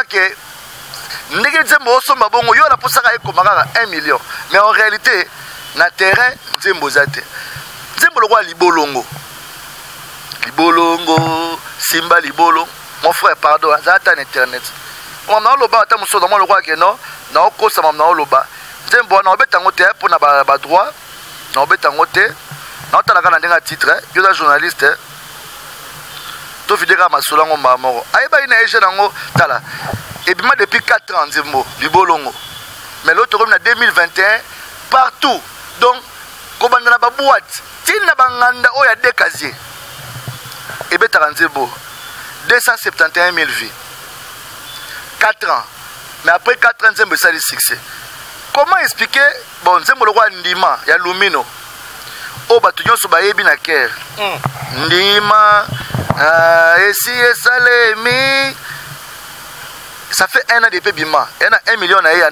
un million. Mais en réalité, na terrain, nous sommes à Libolongo. Libolongo, Simba Libolo. Mon frère, pardon, c'est un internet. On a le bas, on a le roi qui est non, non, on a le bas. Zembo na obeta ngote pour na ba droit na obeta ngote na otala kana ndenga titre yo da journaliste to videra masolo ngo mamo ayeba ina eje nango tala et puis depuis quatre ans Zembo Libolongo mais l'autre comme na deux mille vingt et un partout donc ko banda na ba boîte tina banganda o ya décasier et beta Zembo deux cent soixante et onze mille vies quatre ans mais après quatre ans Zembo ça le succès. Comment expliquer bon Nzembo le roi Ndima ya Lumino o batu nyonso bayebi na ker Ndima esi esalemi ça fait un an depuis Bima et na un million na ya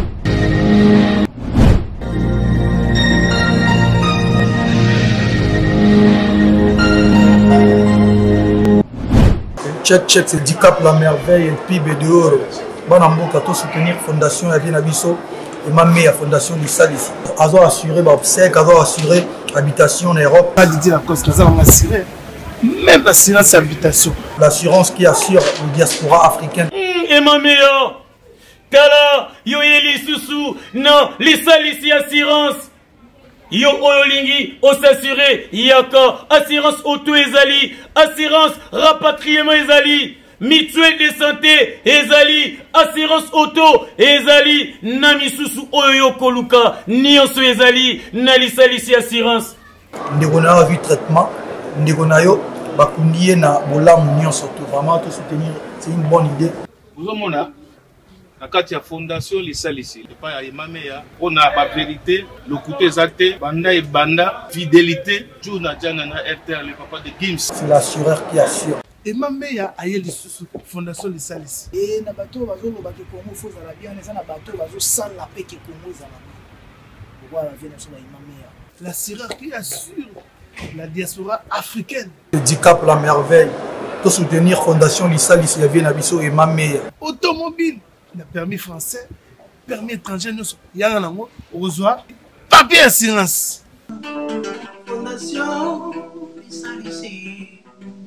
check check c'est Dicap la merveille et P I B de oro bana mboka to soutenir fondation ya Bien Abisso et ma meilleure fondation du sal ici. Ils ont assuré l'obsèque, ils ont assuré l'habitation en Europe. Pas dit la cause, ils ont assuré. Même l'assurance habitation. L'assurance qui assure la diaspora africaine. Et ma meilleure, Kala, yo yeli susu, non, les sales ici assurance. Yo oyolingi, o s'assurer, yaka, assurance auto ezali, assurance rapatriement ezali, mutuelle de santé ezali, assurance auto ezali, nami susu oyo koluka, nyonso ezali, nali salisi assurance. Ndeko na vu traitement, ndeko na yo bakundiye na bolamu nyonso to vraiment te soutenir, c'est une bonne idée. Vous avez na kati ya fondation lisalisi epa ya emameya mpona bavérité lokuta eza te banda ebanda fidélité jour na diana na R T R le papa de Gims. C'est l'assureur qui assure. Emameya aye lisusu fondation lisalisi e na bato bazoloba ke Congo fo ezala bien eza na bato bazosala mpe ke Congo ezala bien voilà venation na emameya l'assureur qui assure la diaspora africaine. Le D I C A P la merveille to soutenir fondation lisalisi ya bien abiso emameya. Automobile le permis français, permis étranger, nous sommes au revoir, papier assurance. Fondation Lisalisi,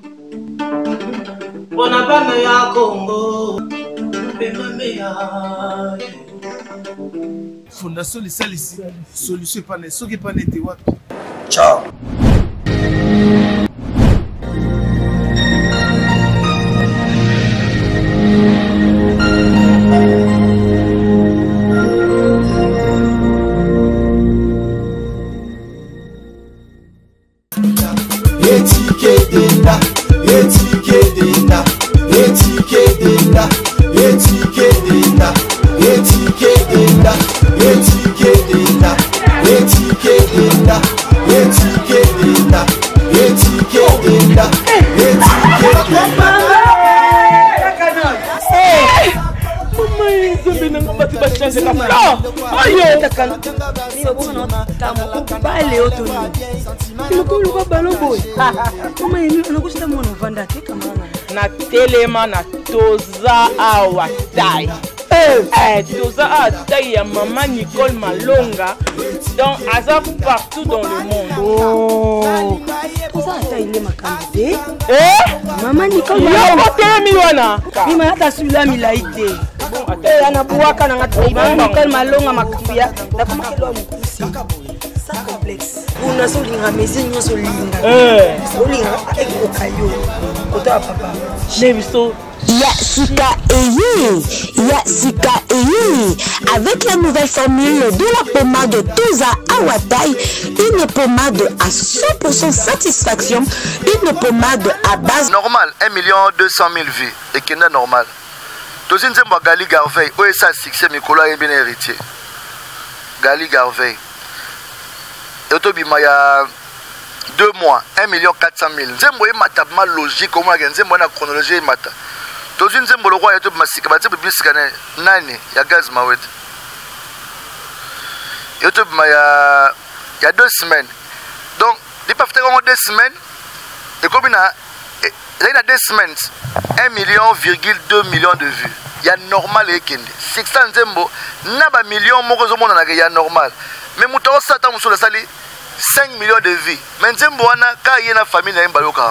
Bonabana ya Congo, Bemamea. Fondation Lisalisi, solution pas ne, ce qui pas n'était what. Ciao. na telema na toza awa tai eh toza awa tai ya maman Nicole Malonga donc aza partout dans le monde. Oh toza tai ile makambe eh maman Nicole Malonga yo telemi wana mima hata sula milaite eh anabuaka na ngati maman Nicole Malonga makufia na kama kilo mkusi sa complexe una solinga mezi nyoso linga eh solinga ekokayo kota papa nebiso Ya Sika Eyi, Ya Sika Eyi, avec la nouvelle formule de la pommade Toza Awatai, une pommade à cent pour cent satisfaction, une pommade à base normal un million deux cent mille vues et qui est normal. Tozi nzembo Gali Garvey, où est ça succès Mikolo est bien héritier. Gali Garvey. Et to bima ya deux mois, un million quatre cent mille. Nzembo est matablement logique, comment nzembo na chronologie est mata. Tozi nzembo le roi est tout masika, bati bisika nani ya gaz mawet. Et to bima ya il y a deux semaines. Donc, ils peuvent faire deux semaines. Et comme il y a deux semaines, un million virgule deux millions de vues. Il y a normal et kende. six cents nzembo, naba million mokozo mona na ya normal. Mais muto sata musula sali cinq millions de vues. Mais nzembo wana ka yena famille na mbaloka.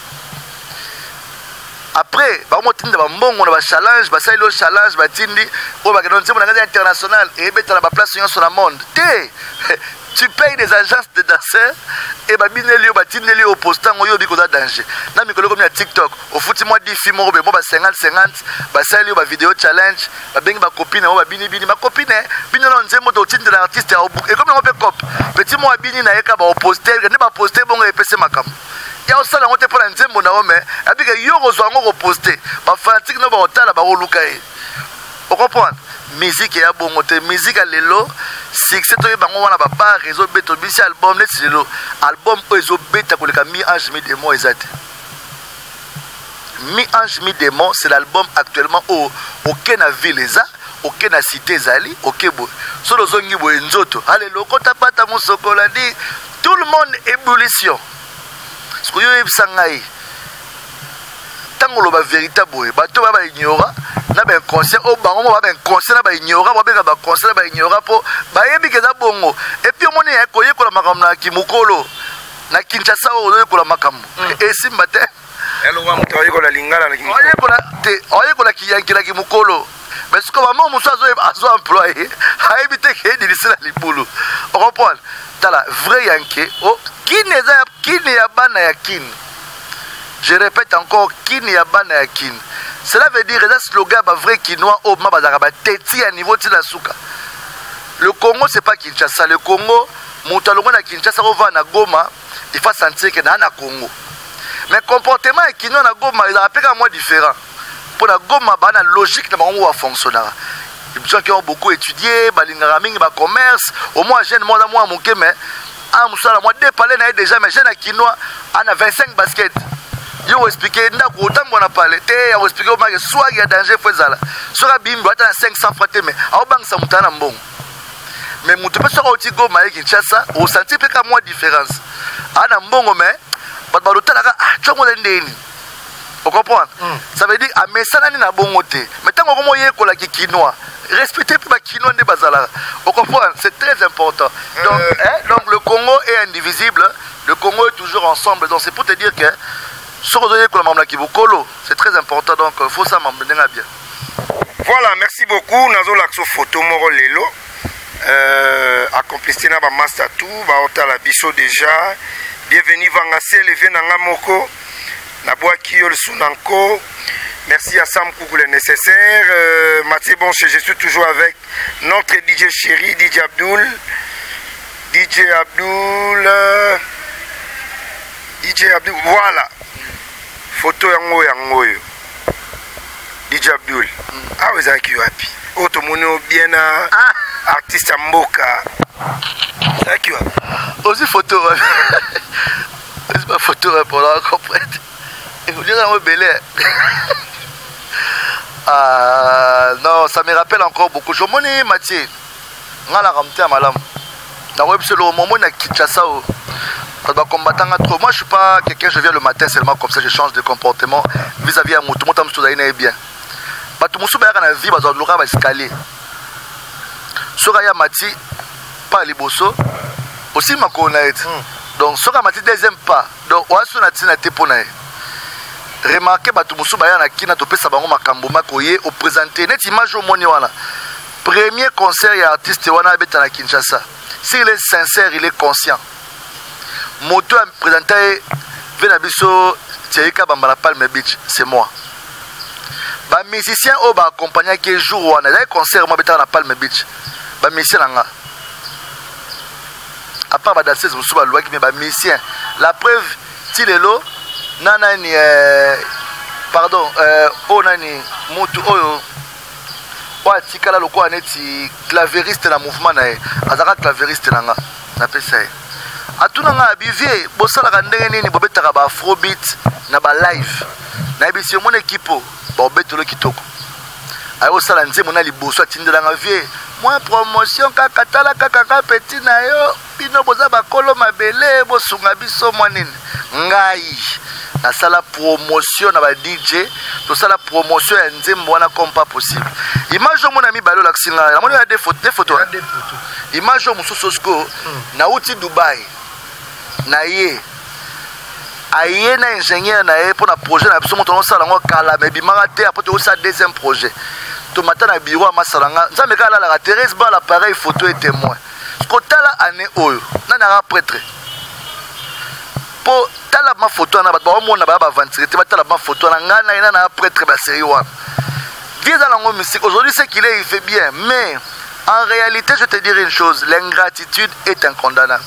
Après, ba mo tinda ba mbongo na ba challenge, ba sailo challenge, ba tindi, o ba kedon nzembo na ngazi international et betala ba place sur le monde. Té tu payes des agences de danseurs et bah bineli bah tineli au postant on y a danger. Na mikolo comme ya TikTok, au foot moi dix films moi bah cinquante cinquante, bah ça bah vidéo challenge, bah bengi bah copine moi bah bini bini ma copine, bini na nzembo to tinde na artiste et comme on peut cop, petit moi bini na eka bah au poster, ne bah poster bon et pc makam. Ya osala ngote pour nzembo na ome, abika yo ko zo ngo poster, bah fanatique no bah otala bah oluka e. Vous comprenez? Musique ya bongote, musique à l'élo, succès to bango wana papa réseau beto bisi album net l'élo, album ozo beta ko le mi ange mi démon ezate. Mi ange mi démon c'est l'album actuellement au aucun ville eza, aucun cité zali, aucun bo. Solo zongi bo nzoto. Allez lokota pata musokola dit tout le monde ébullition. Ce que yo ebsangai. Tant tango loba véritable bato ba ba ignora na ba inconscient o bango ba ba inconscient na ba ignora ba ba ba conscient ba ignora po ba yebi ke za bongo et puis omoni ya koye kola makambo na kimukolo na Kinshasa o loye kola makambo et simba te elo wa mto oye kola lingala na kimukolo oye kola te oye kola kiyankila kimukolo mais ce que maman muso azo azo employé a évité que dilisi la libulu on comprend tala vrai yanke o kini eza kini ya bana ya kini. Je répète encore, Kini Yabana Yakin. Cela veut dire que le slogan est vrai Kinois au Mabazaraba, Teti à niveau de la souka. Le Congo, ce n'est pas Kinshasa. Le Congo, Moutalongo na Kinshasa, on va na Goma, il faut sentir que na Congo. Mais le comportement de Kinois na Goma, il a un peu moins différent. Pour la Goma, il y a une logique qui va fonctionner. Les gens qui ont beaucoup étudié, Balingaraming, commerce, au moins, jeune, moi, moi, mon mais, ah, Moussala, moi, deux palais, déjà, mais jeune à Kinois, on a vingt-cinq baskets. Yo expliquer ndako autant qu'on a parlé te yo expliquer que soit il y a danger faut ça là soit bimbo ata cinq cents francs mais au bank ça mutana mbongo mais mutu pe soko otigo maye Kinshasa au senti pe ka moi différence ana mbongo mais ba ba lotala ka ah chongo ndeni vous comprenez ça veut dire a mesana ni na bongo te mais tango ko moye ko la kinois respecter pe ba kinois ne bazala vous comprenez c'est très important donc hein donc le Congo est indivisible le Congo est toujours ensemble donc c'est pour te dire que c'est très important, donc il faut ça m'emmener bien. Voilà, merci beaucoup. Nazo laxo photo moro lelo. Euh, accomplissé na ba master tout, ba ota la biso déjà. Bienvenue Vangase levé nanga moko. Na boa kiyo le sunanko. Merci à Sam Koukou le nécessaire. Euh, Mathieu Bonche, je suis toujours avec notre D J chéri, D J Abdul. D J Abdul. Euh, D J Abdul, voilà. Photo yango yango yo D J Abdul ah vous avez qui wapi auto mono bien artiste mboka ça qui wapi aussi photo c'est pas photo pour la comprendre et vous dire un belé ah non ça me rappelle encore beaucoup je moni Mathieu ngala ramte malam na web c'est le moment na Kinshasa combattant trop. Moi je suis pas quelqu'un, je viens le matin seulement comme ça, je change de comportement vis-à-vis à Moutou. Moutou Moutou est bien. Batou Moussou Bayaka na vie, Bazou Loura va escalier. Soraya Mati, pas Liboso, aussi ma connaître. Donc Soraya Mati deuxième pas. Donc Oasu Nati na Teponae. Remarquez Batou Moussou Bayana qui n'a topé sa bango makambo makoye au présenté. Net image au moni wana. Premier concert et artiste wana beta na Kinshasa. S'il est sincère, il est conscient. Moto a présenté Venabiso Tierika Bambala Palme Beach, c'est moi. Ba musicien au ba accompagné qui jour ou on a concert moi beta na Palme Beach. Ba musicien nga. À part ba danseuse musu ba loi qui me ba musicien. La preuve tilelo nana ni euh, pardon euh o nani moto oyo wa tikala loko aneti clavériste na mouvement na azaka clavériste nanga na pesa. Atuna nga abivie bosala ka ndenge nini bobetaka ba afrobeat na ba live na bisi mon équipe ba betolo kitoko ayo sala nzemo na liboso atindela nga vie moi promotion kaka tala kaka ka petit na yo bino boza ba kolo mabele bosunga biso mwanini ngai na sala promotion na ba D J to sala promotion ya nzembo wana comme pas possible image mon ami balo la kisinga na moni ya des photos des photos image mususu sko na uti Dubai na ye aye na ingénieur na ye pour na projet na biso moto no sala ngo kala mais bimaka te après to sa deuxième projet to mata na bureau amasalanga nzambe kala la Thérèse ba l'appareil photo et témoin ko tala année oyo na na prêtre po tala ma photo na ba ba mona ba ba ventire te ba tala ma photo na ngana ina na prêtre ba série wa visa la ngo musique aujourd'hui c'est qu'il est il fait bien mais en réalité je te dirai une chose l'ingratitude est incondamnable.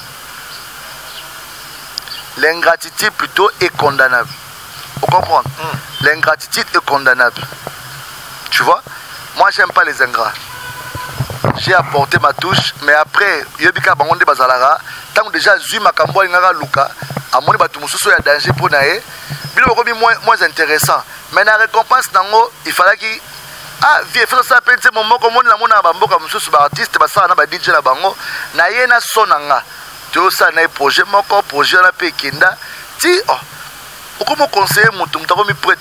L'ingratitude plutôt est condamnable. Vous comprenez? mm. L'ingratitude est condamnable. Tu vois? Moi j'aime pas les ingrats. J'ai apporté ma touche, mais après, Yobika Bangonde Bazalara, tant que déjà Zuma Kambo Ngara Luka, à mon batumususo il y a danger pour naé, bien moins moins intéressant. Mais la récompense nango, il fallait qu'il ah vieux fait ça peine c'est mon mot comme on la mona bambo comme mususu ba artiste ba ça na ba D J na bango, na yena sonanga. Tu as un projet, mon projet, la pékinda. Si, oh, comment conseiller mon tout, tu as mis prêtre.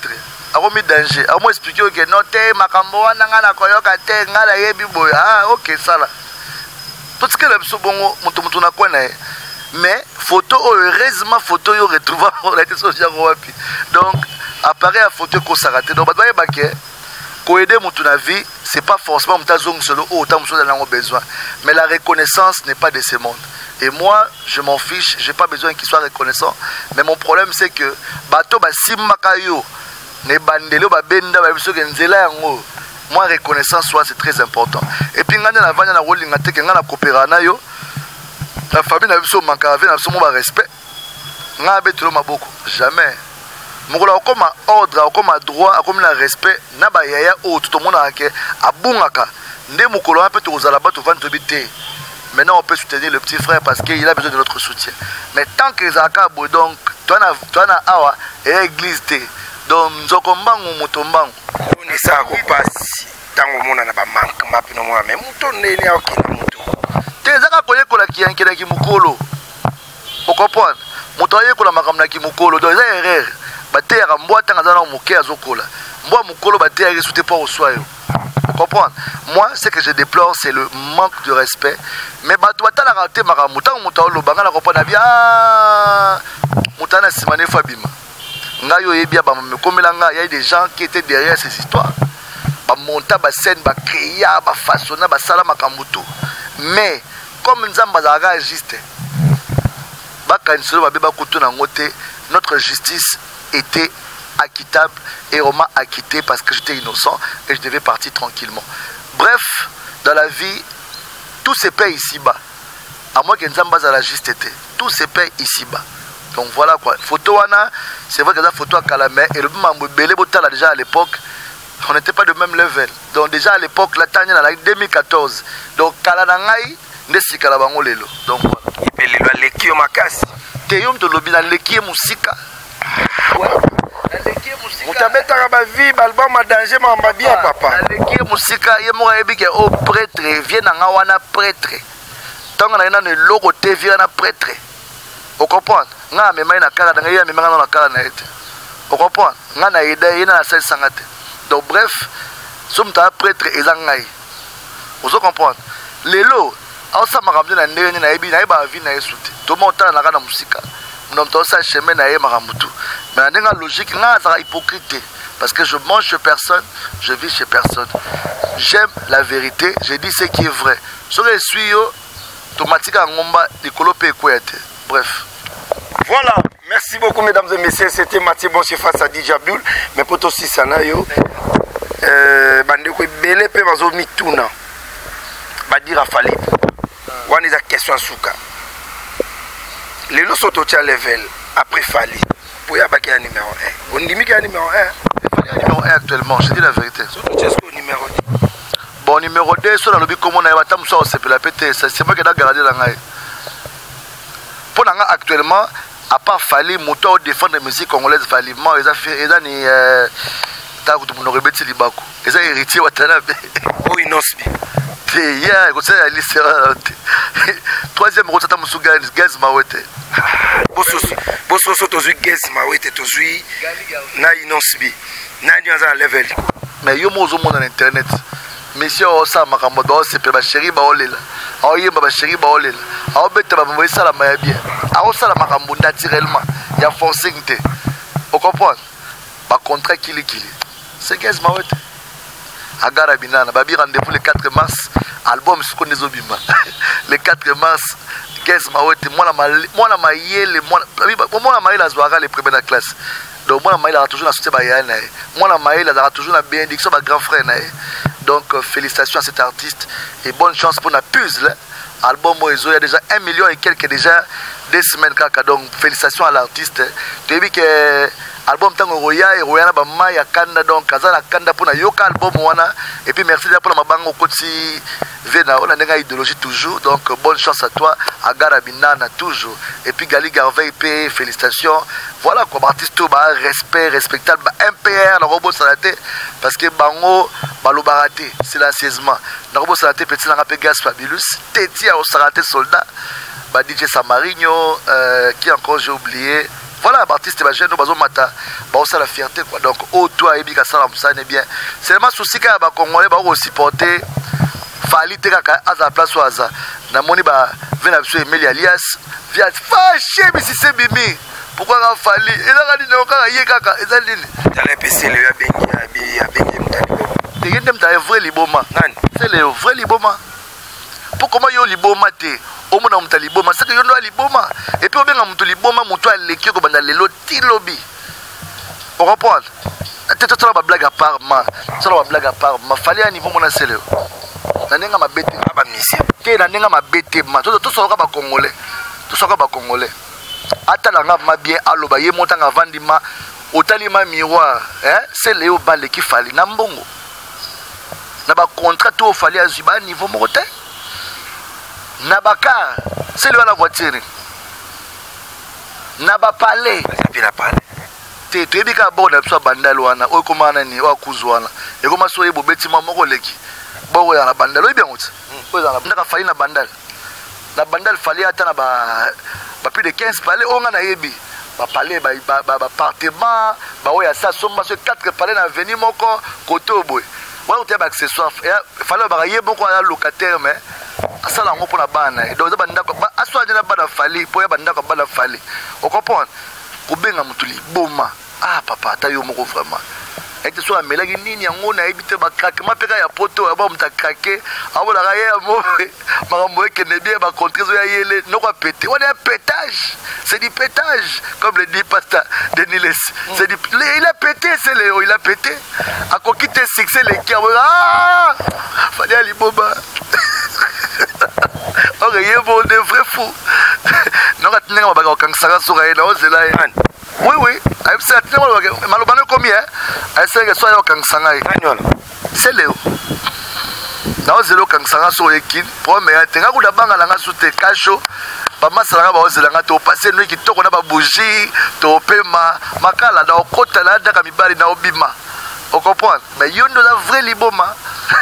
akomi danger amo expliquer que non te makambo wana nga na koyoka te nga na yebi boy ah OK ça là tout ce que le biso bongo mutu mutu na kona mais photo heureusement photo yo retrouva on a été social wapi donc appareil à photo ko saraté donc ba ba ke ko aider mutu na vie c'est pas forcément muta zong solo autant mutu na ngo besoin mais la reconnaissance n'est pas de ce monde. Et moi, je m'en fiche, je n'ai pas besoin qu'il soit reconnaissant. Mais mon problème, c'est que bato ba simakayo, ne bandelo ba benda ba biso kenzela yango. Moi, reconnaissance soit c'est très important. Et puis ngana na vanya na roli ngate ke ngana coopéra na yo. La famille na biso mankave na biso mo ba respect. Nga betelo maboko, jamais. Mokola comme ordre, comme droit, comme la respect, na ba yaya o tout le monde ake abungaka. Nde mokolo un peu to zala ba to vendre bité. Maintenant, on peut soutenir le petit frère parce qu'il a besoin de notre soutien. Mais tant que Zaka donc, toi, tu as awa et l'église, donc, Nzokombangu, Mutombangu. On est ça, on passe. Tant que mon n'a pas manqué, ma pino moi, mais Mouton n'est pas ok. Tu es Zaka Koye Kola qui est inquiet qui Mukolo. Vous comprenez? Mouton est Kola Makamna qui Mukolo. Donc, c'est erreur. Bate ya Mboa Tangazana Mouké Azokola. Mboa Mukolo Bate ya Risouté pas au soir. Vous comprenez? Moi, ce que je déplore, c'est le manque de respect. Mais bah, tu vas la rater, ma ramouta, ou mouta, le banga, la repas, bien. Moutana, c'est mané Fabima. Ngayo et bien, il y a des gens qui étaient derrière ces histoires. Bah, monta, bah, scène, bah, créa, bah, façonna, bah, salama, kamuto. Mais, comme nous avons bazaga juste, bah, quand nous sommes à Koutou, notre justice était acquittable et on m'a acquitté parce que j'étais innocent et je devais partir tranquillement. Bref, dans la vie, tout se paie ici-bas. À moins que nous à la justeté. Tout se paie ici-bas. Donc voilà quoi. Photo Wana, c'est vrai que la photo à Calamé et le Mambo Belé Botala déjà à l'époque, on n'était pas de même level. Donc déjà à l'époque, la Tania en deux mille quatorze. Donc Kalanangai, Nesi Kalabango Lelo. Donc voilà. Et puis le Lekio Makasi. Teyum de Lobina Lekio Musika. Ouais. Mutabeta ba vie album a danger ma bien papa. Leki musika ye mo yebi ke o prêtre vient na wana prêtre. Tant na ina ne logo te vient na prêtre. Vous comprenez? Nga me mai na kala na ye me mai na kala na ete. Vous comprenez? Nga na ida ina na sel sangate. Donc bref, somme ta prêtre ezangai. Vous comprenez? Lelo, au sa makamde na ndenge na yebi na yeba vie na esute. To monta na kana musika. Nous avons ça chemin na Maramutu. Mais dans la logique, c'est hypocrite. Parce que je mange chez personne, je vis chez personne. J'aime la vérité, je dis ce qui est vrai. Si je suis automatique à Ngomba, décolopé et bref. Voilà, merci beaucoup mesdames et messieurs. C'était Mathieu Bonche face à D J Abdul. Mais pour aussi Sanayo, Bandeko Bele pe bazo mituna. Badira Fali. Wan is a question souka. Les lots sont au level après Fali. Pour y avoir un numéro un. On dit qu'il y a un numéro un. Il y a un numéro un actuellement, je dis la vérité. Surtout numéro deux. Bon, numéro deux, sur le but comment on a été, c'est moi qui ai gardé la gagne. Pour l'instant, actuellement, à part Fali, Mouton défendre la musique congolaise validement, ils ont fait, ils ont ni t'as vu tout le monde rebêté Libakou. Ils ont hérité Watanabe. Oh, Inosbi. Yeah, c'est la liste. Troisième route, tu as mis Gaz Mawete. Bososo tozui Gaz Mawete, tozui na Inosbi. Na nyanza level. Mais yo mozo monde en internet. Monsieur Osa Makambo, c'est pour ma chérie Baolela. Ah oui, ma chérie Baolela. Ah oui, tu vas me voir ça la maille bien. Ah oui, ça la Makambo naturellement. Il y a forcing. Vous comprenez? Par contrat, qui est qui est. C'est Gaz Mawete. Agara Binana, Babi rendez-vous le quatre mars, album Suko Nezobima. Le quatre mars, Gaz Mawete, moi la maïe, moi la maïe la Zouara, les premiers de la classe. Donc moi la maïe la toujours la soutien Bayana. Moi la maïe la toujours la bénédiction de ma grand frère. Donc félicitations à cet artiste et bonne chance pour la puzzle. Album Moïse, il y a déjà un million et quelques déjà des semaines kaka. Donc félicitations à l'artiste. Tu as vu que album tango roya et roya na ba maya kanda donc kazana kanda pour na yoka album wana et puis merci pour la mabango koti vena on a une idéologie toujours donc bonne chance à toi Agara Binana toujours et puis Gali Garvey P félicitations voilà comme artiste ba respect respectable ba M P R le robot salaté parce que bango balo baraté silencieusement le robot salaté petit na rapé gas fabulous Teti au salaté soldat ba D J Samarigno euh, qui encore j'ai oublié voilà artiste ba jeune bazo mata ba osa la fierté quoi donc au toi et bika sala musane bien seulement souci ka ba congolais ba ko supporter Fali te kaka aza place oaza na moni ba vena biso Emeli alias via fâché bisi se bimi pourquoi ka Fali et là ka dino ka ye kaka ezalini tala pc le ya bengi ya bengi mutali te yende mta vrai liboma nani c'est le vrai liboma pour comment yo liboma te omona mta liboma c'est que yo ndo liboma et puis obenga mtu liboma mtu aleki ko banda lelo tilobi on comprend te to to ba blague à part ma to ba blague à part ma Fali à niveau mona c'est le nanenga mabete aba misi te nanenga mabete ma to to soka ba congolais to soka ba congolais atala nga ma bien aloba ye montanga vandima otalima miroir hein c'est Léo Balé qui Fali na mbongo na ba contrat to Fali azuba niveau mokote na ba car c'est le la voiture na ba palais puis la palais te te bika bona so bandal wana o komana ni wa kuzwana e koma so yebo betima moko leki boko ya na bandal o bien uti o za na Fali na bandal na bandal Fali ata na ba ba plus de quinze palais o nga na yebi ba palais ba ba appartement ba o ya sa somba so quatre palais na avenue moko côté oboy wa o te ba accessoire Fali ba ye moko ya locataire mais asala ngo pona bana donc za banda ko aswa jena bana Fali po ya banda ko bana Fali o comprendre ko benga mutuli boma ah papa ta yo moko vraiment et so amelaki nini yango na ebite ba craque ma peka ya poto ya ba mta craquer abola ga ya mo makambo ekene bien ba contre zo ya yele no ko péter on est un pétage c'est du pétage comme le dit Pasteur Denis Les c'est du il a pété c'est le il a pété a ko quitter succès les qui ah Fali ali boba ok il est bon de vrai fou non attendez on va ga kansaka sura ina ozela oui oui c'est malobano combien c'est que soit kansanga c'est Léo na zelo kansanga so ekin premier tenga kuda banga langa sute kasho ba masala ba ozelanga to passer nuit kitoko na ba bougie to pema makala da okota na daka mibali na obima on comprend mais yondo la vrai liboma.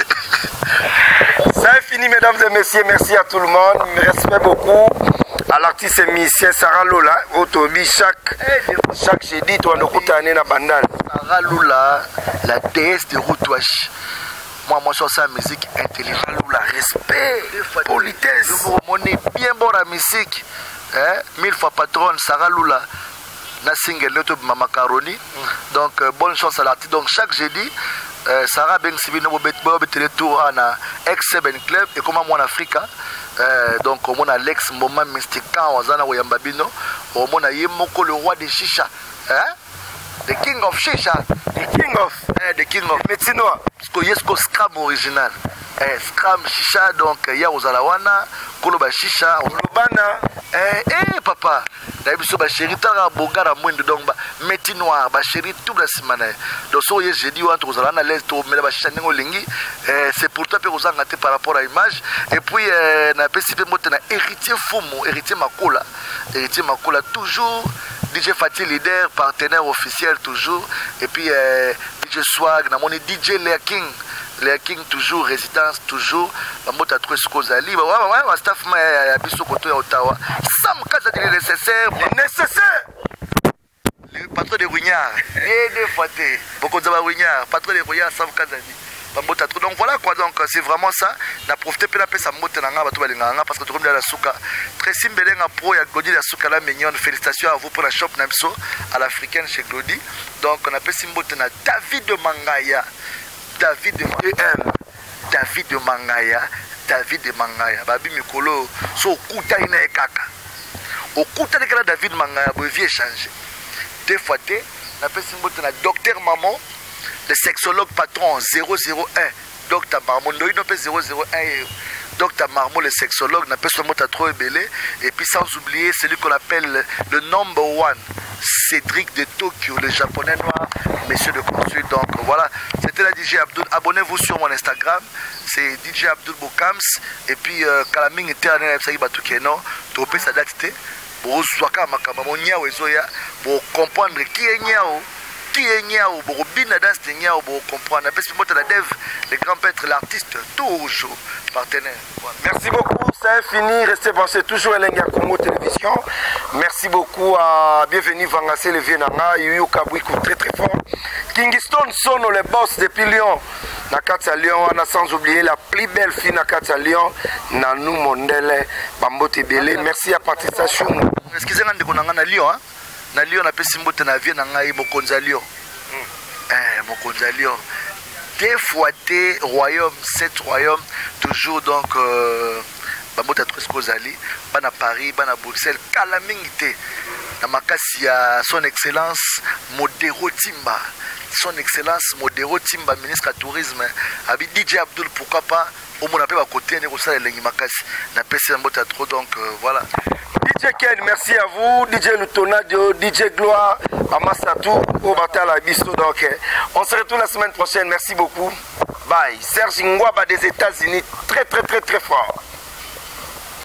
Ça est fini, mesdames et messieurs. Merci à tout le monde. Respect beaucoup à l'artiste et musicien Sarah Lola. Autobi chaque chaque jeudi, tu as une na bandal. Sarah Lola, la déesse de Routouache. Moi, moi, je suis en musique intelligente. Sarah Lola, respect, politesse. Je vous remonte bien bon la musique. Hein? Mille fois patronne, Sarah Lola. Na single de Mama Macaroni. Donc, euh, bonne chance à l'artiste. Donc, chaque jeudi, Euh, Sarah Ben Sibino Bobetre Tour à ex-Ben Club et comme moi en Afrique. Euh, donc, on a l'ex moment mystique on a Yambabino, on a Yemoko le roi des chicha. Hein? The king of chicha. The king of eh, the king of Metinoa. Parce que Yesko Scram original. Eh, Scram chicha, donc ya Ozalawana, Koloba chicha, Olobana. Eh, eh, papa. D'ailleurs, ba chéri tara bogara mwendo donc ba meti noir ba chéri tout la semaine. Donc so ye jeudi entre Ozalana l'aise to mela ba chicha ngo lingi. Eh, c'est pour toi pe ozanga te par rapport à l'image. Et puis eh, na pesipe motena héritier Fumo, héritier Makola. Héritier Makola toujours. D J Fatih leader, partenaire officiel toujours. Et puis euh, D J Swag, na mon D J Léa King. Léa King toujours, résidence toujours. Bamota trouvé ce qu'on a dit. Ouais, ouais, ouais, staff m'a biso koto ya Ottawa. Sam Kaza dit nécessaire. Nécessaire. Le patron de Ruignard. Et deux fois té. Beaucoup de Ruignard. Patron de Ruignard, Sam Kaza dit. Donc voilà quoi, donc c'est vraiment ça. On a profité de la paix à parce que tout le monde a la souka. Très simple, pro, il y a Glody la souka là, mignon. Félicitations à vous pour la shop Namso à l'africaine chez Glody. Donc on a fait symbole de David de Mangaya. David de Mangaya. David de Mangaya. David de Mangaya. Babi Mikolo. So Kuta ina kaka. Au Kuta de David Mangaya, vous vie échanger. Deux fois, on a fait symbole de docteur Maman. Le sexologue patron zéro zéro un, docteur Marmon, zéro zéro un, docteur Marmon, le sexologue, n'a pas seulement trop ébélé. Et puis sans oublier celui qu'on appelle le number one, Cédric de Tokyo, le japonais noir, monsieur de consul. Donc voilà, c'était la D J Abdul. Abonnez-vous sur mon Instagram, c'est D J Abdul Bokams. Et puis, Kalaming éternel, ça y est, Batukeno, tu peux sa date. Pour comprendre qui est Niao. Qui est Niao, pour bien dans Niao, pour comprendre. La dev, le grand peintre, l'artiste, toujours partenaire. Voilà. Merci beaucoup, c'est fini. Restez branchés toujours à l'Enga Congo Télévision. Merci beaucoup à bienvenue Vangassé le Vienanga, Yuyu Kabwiku très très fort. Kingston Sono le boss depuis Lyon. Nakata Lyon, on a sans oublier la plus belle fille Nakata Lyon, Nanou Mondele, Bambote Belé. Merci à Patricia Choum. Excusez-moi de konanga na Lyon hein. Na Lyon na pesi mbote na vie na ngai Mokonza Lyon. Eh Mokonza Lyon. Des fois des royaumes, sept royaumes toujours donc euh, Bambote Atreskozali, bana Paris, bana Bruxelles, kalamingité. Na makasi ya son excellence Modero Timba. Son excellence Modero Timba, ministre du tourisme, abi D J Abdul, pourquoi pas au mon appel à côté, on a les makasi. Na pesi Mbote trop donc euh, voilà. D J Ken, merci à vous. D J Lutonadio, D J Gloire, Amasatou, au Batala Bisto. Donc, on se retrouve la semaine prochaine. Merci beaucoup. Bye. Serge Ngwaba des États-Unis, très très très très fort.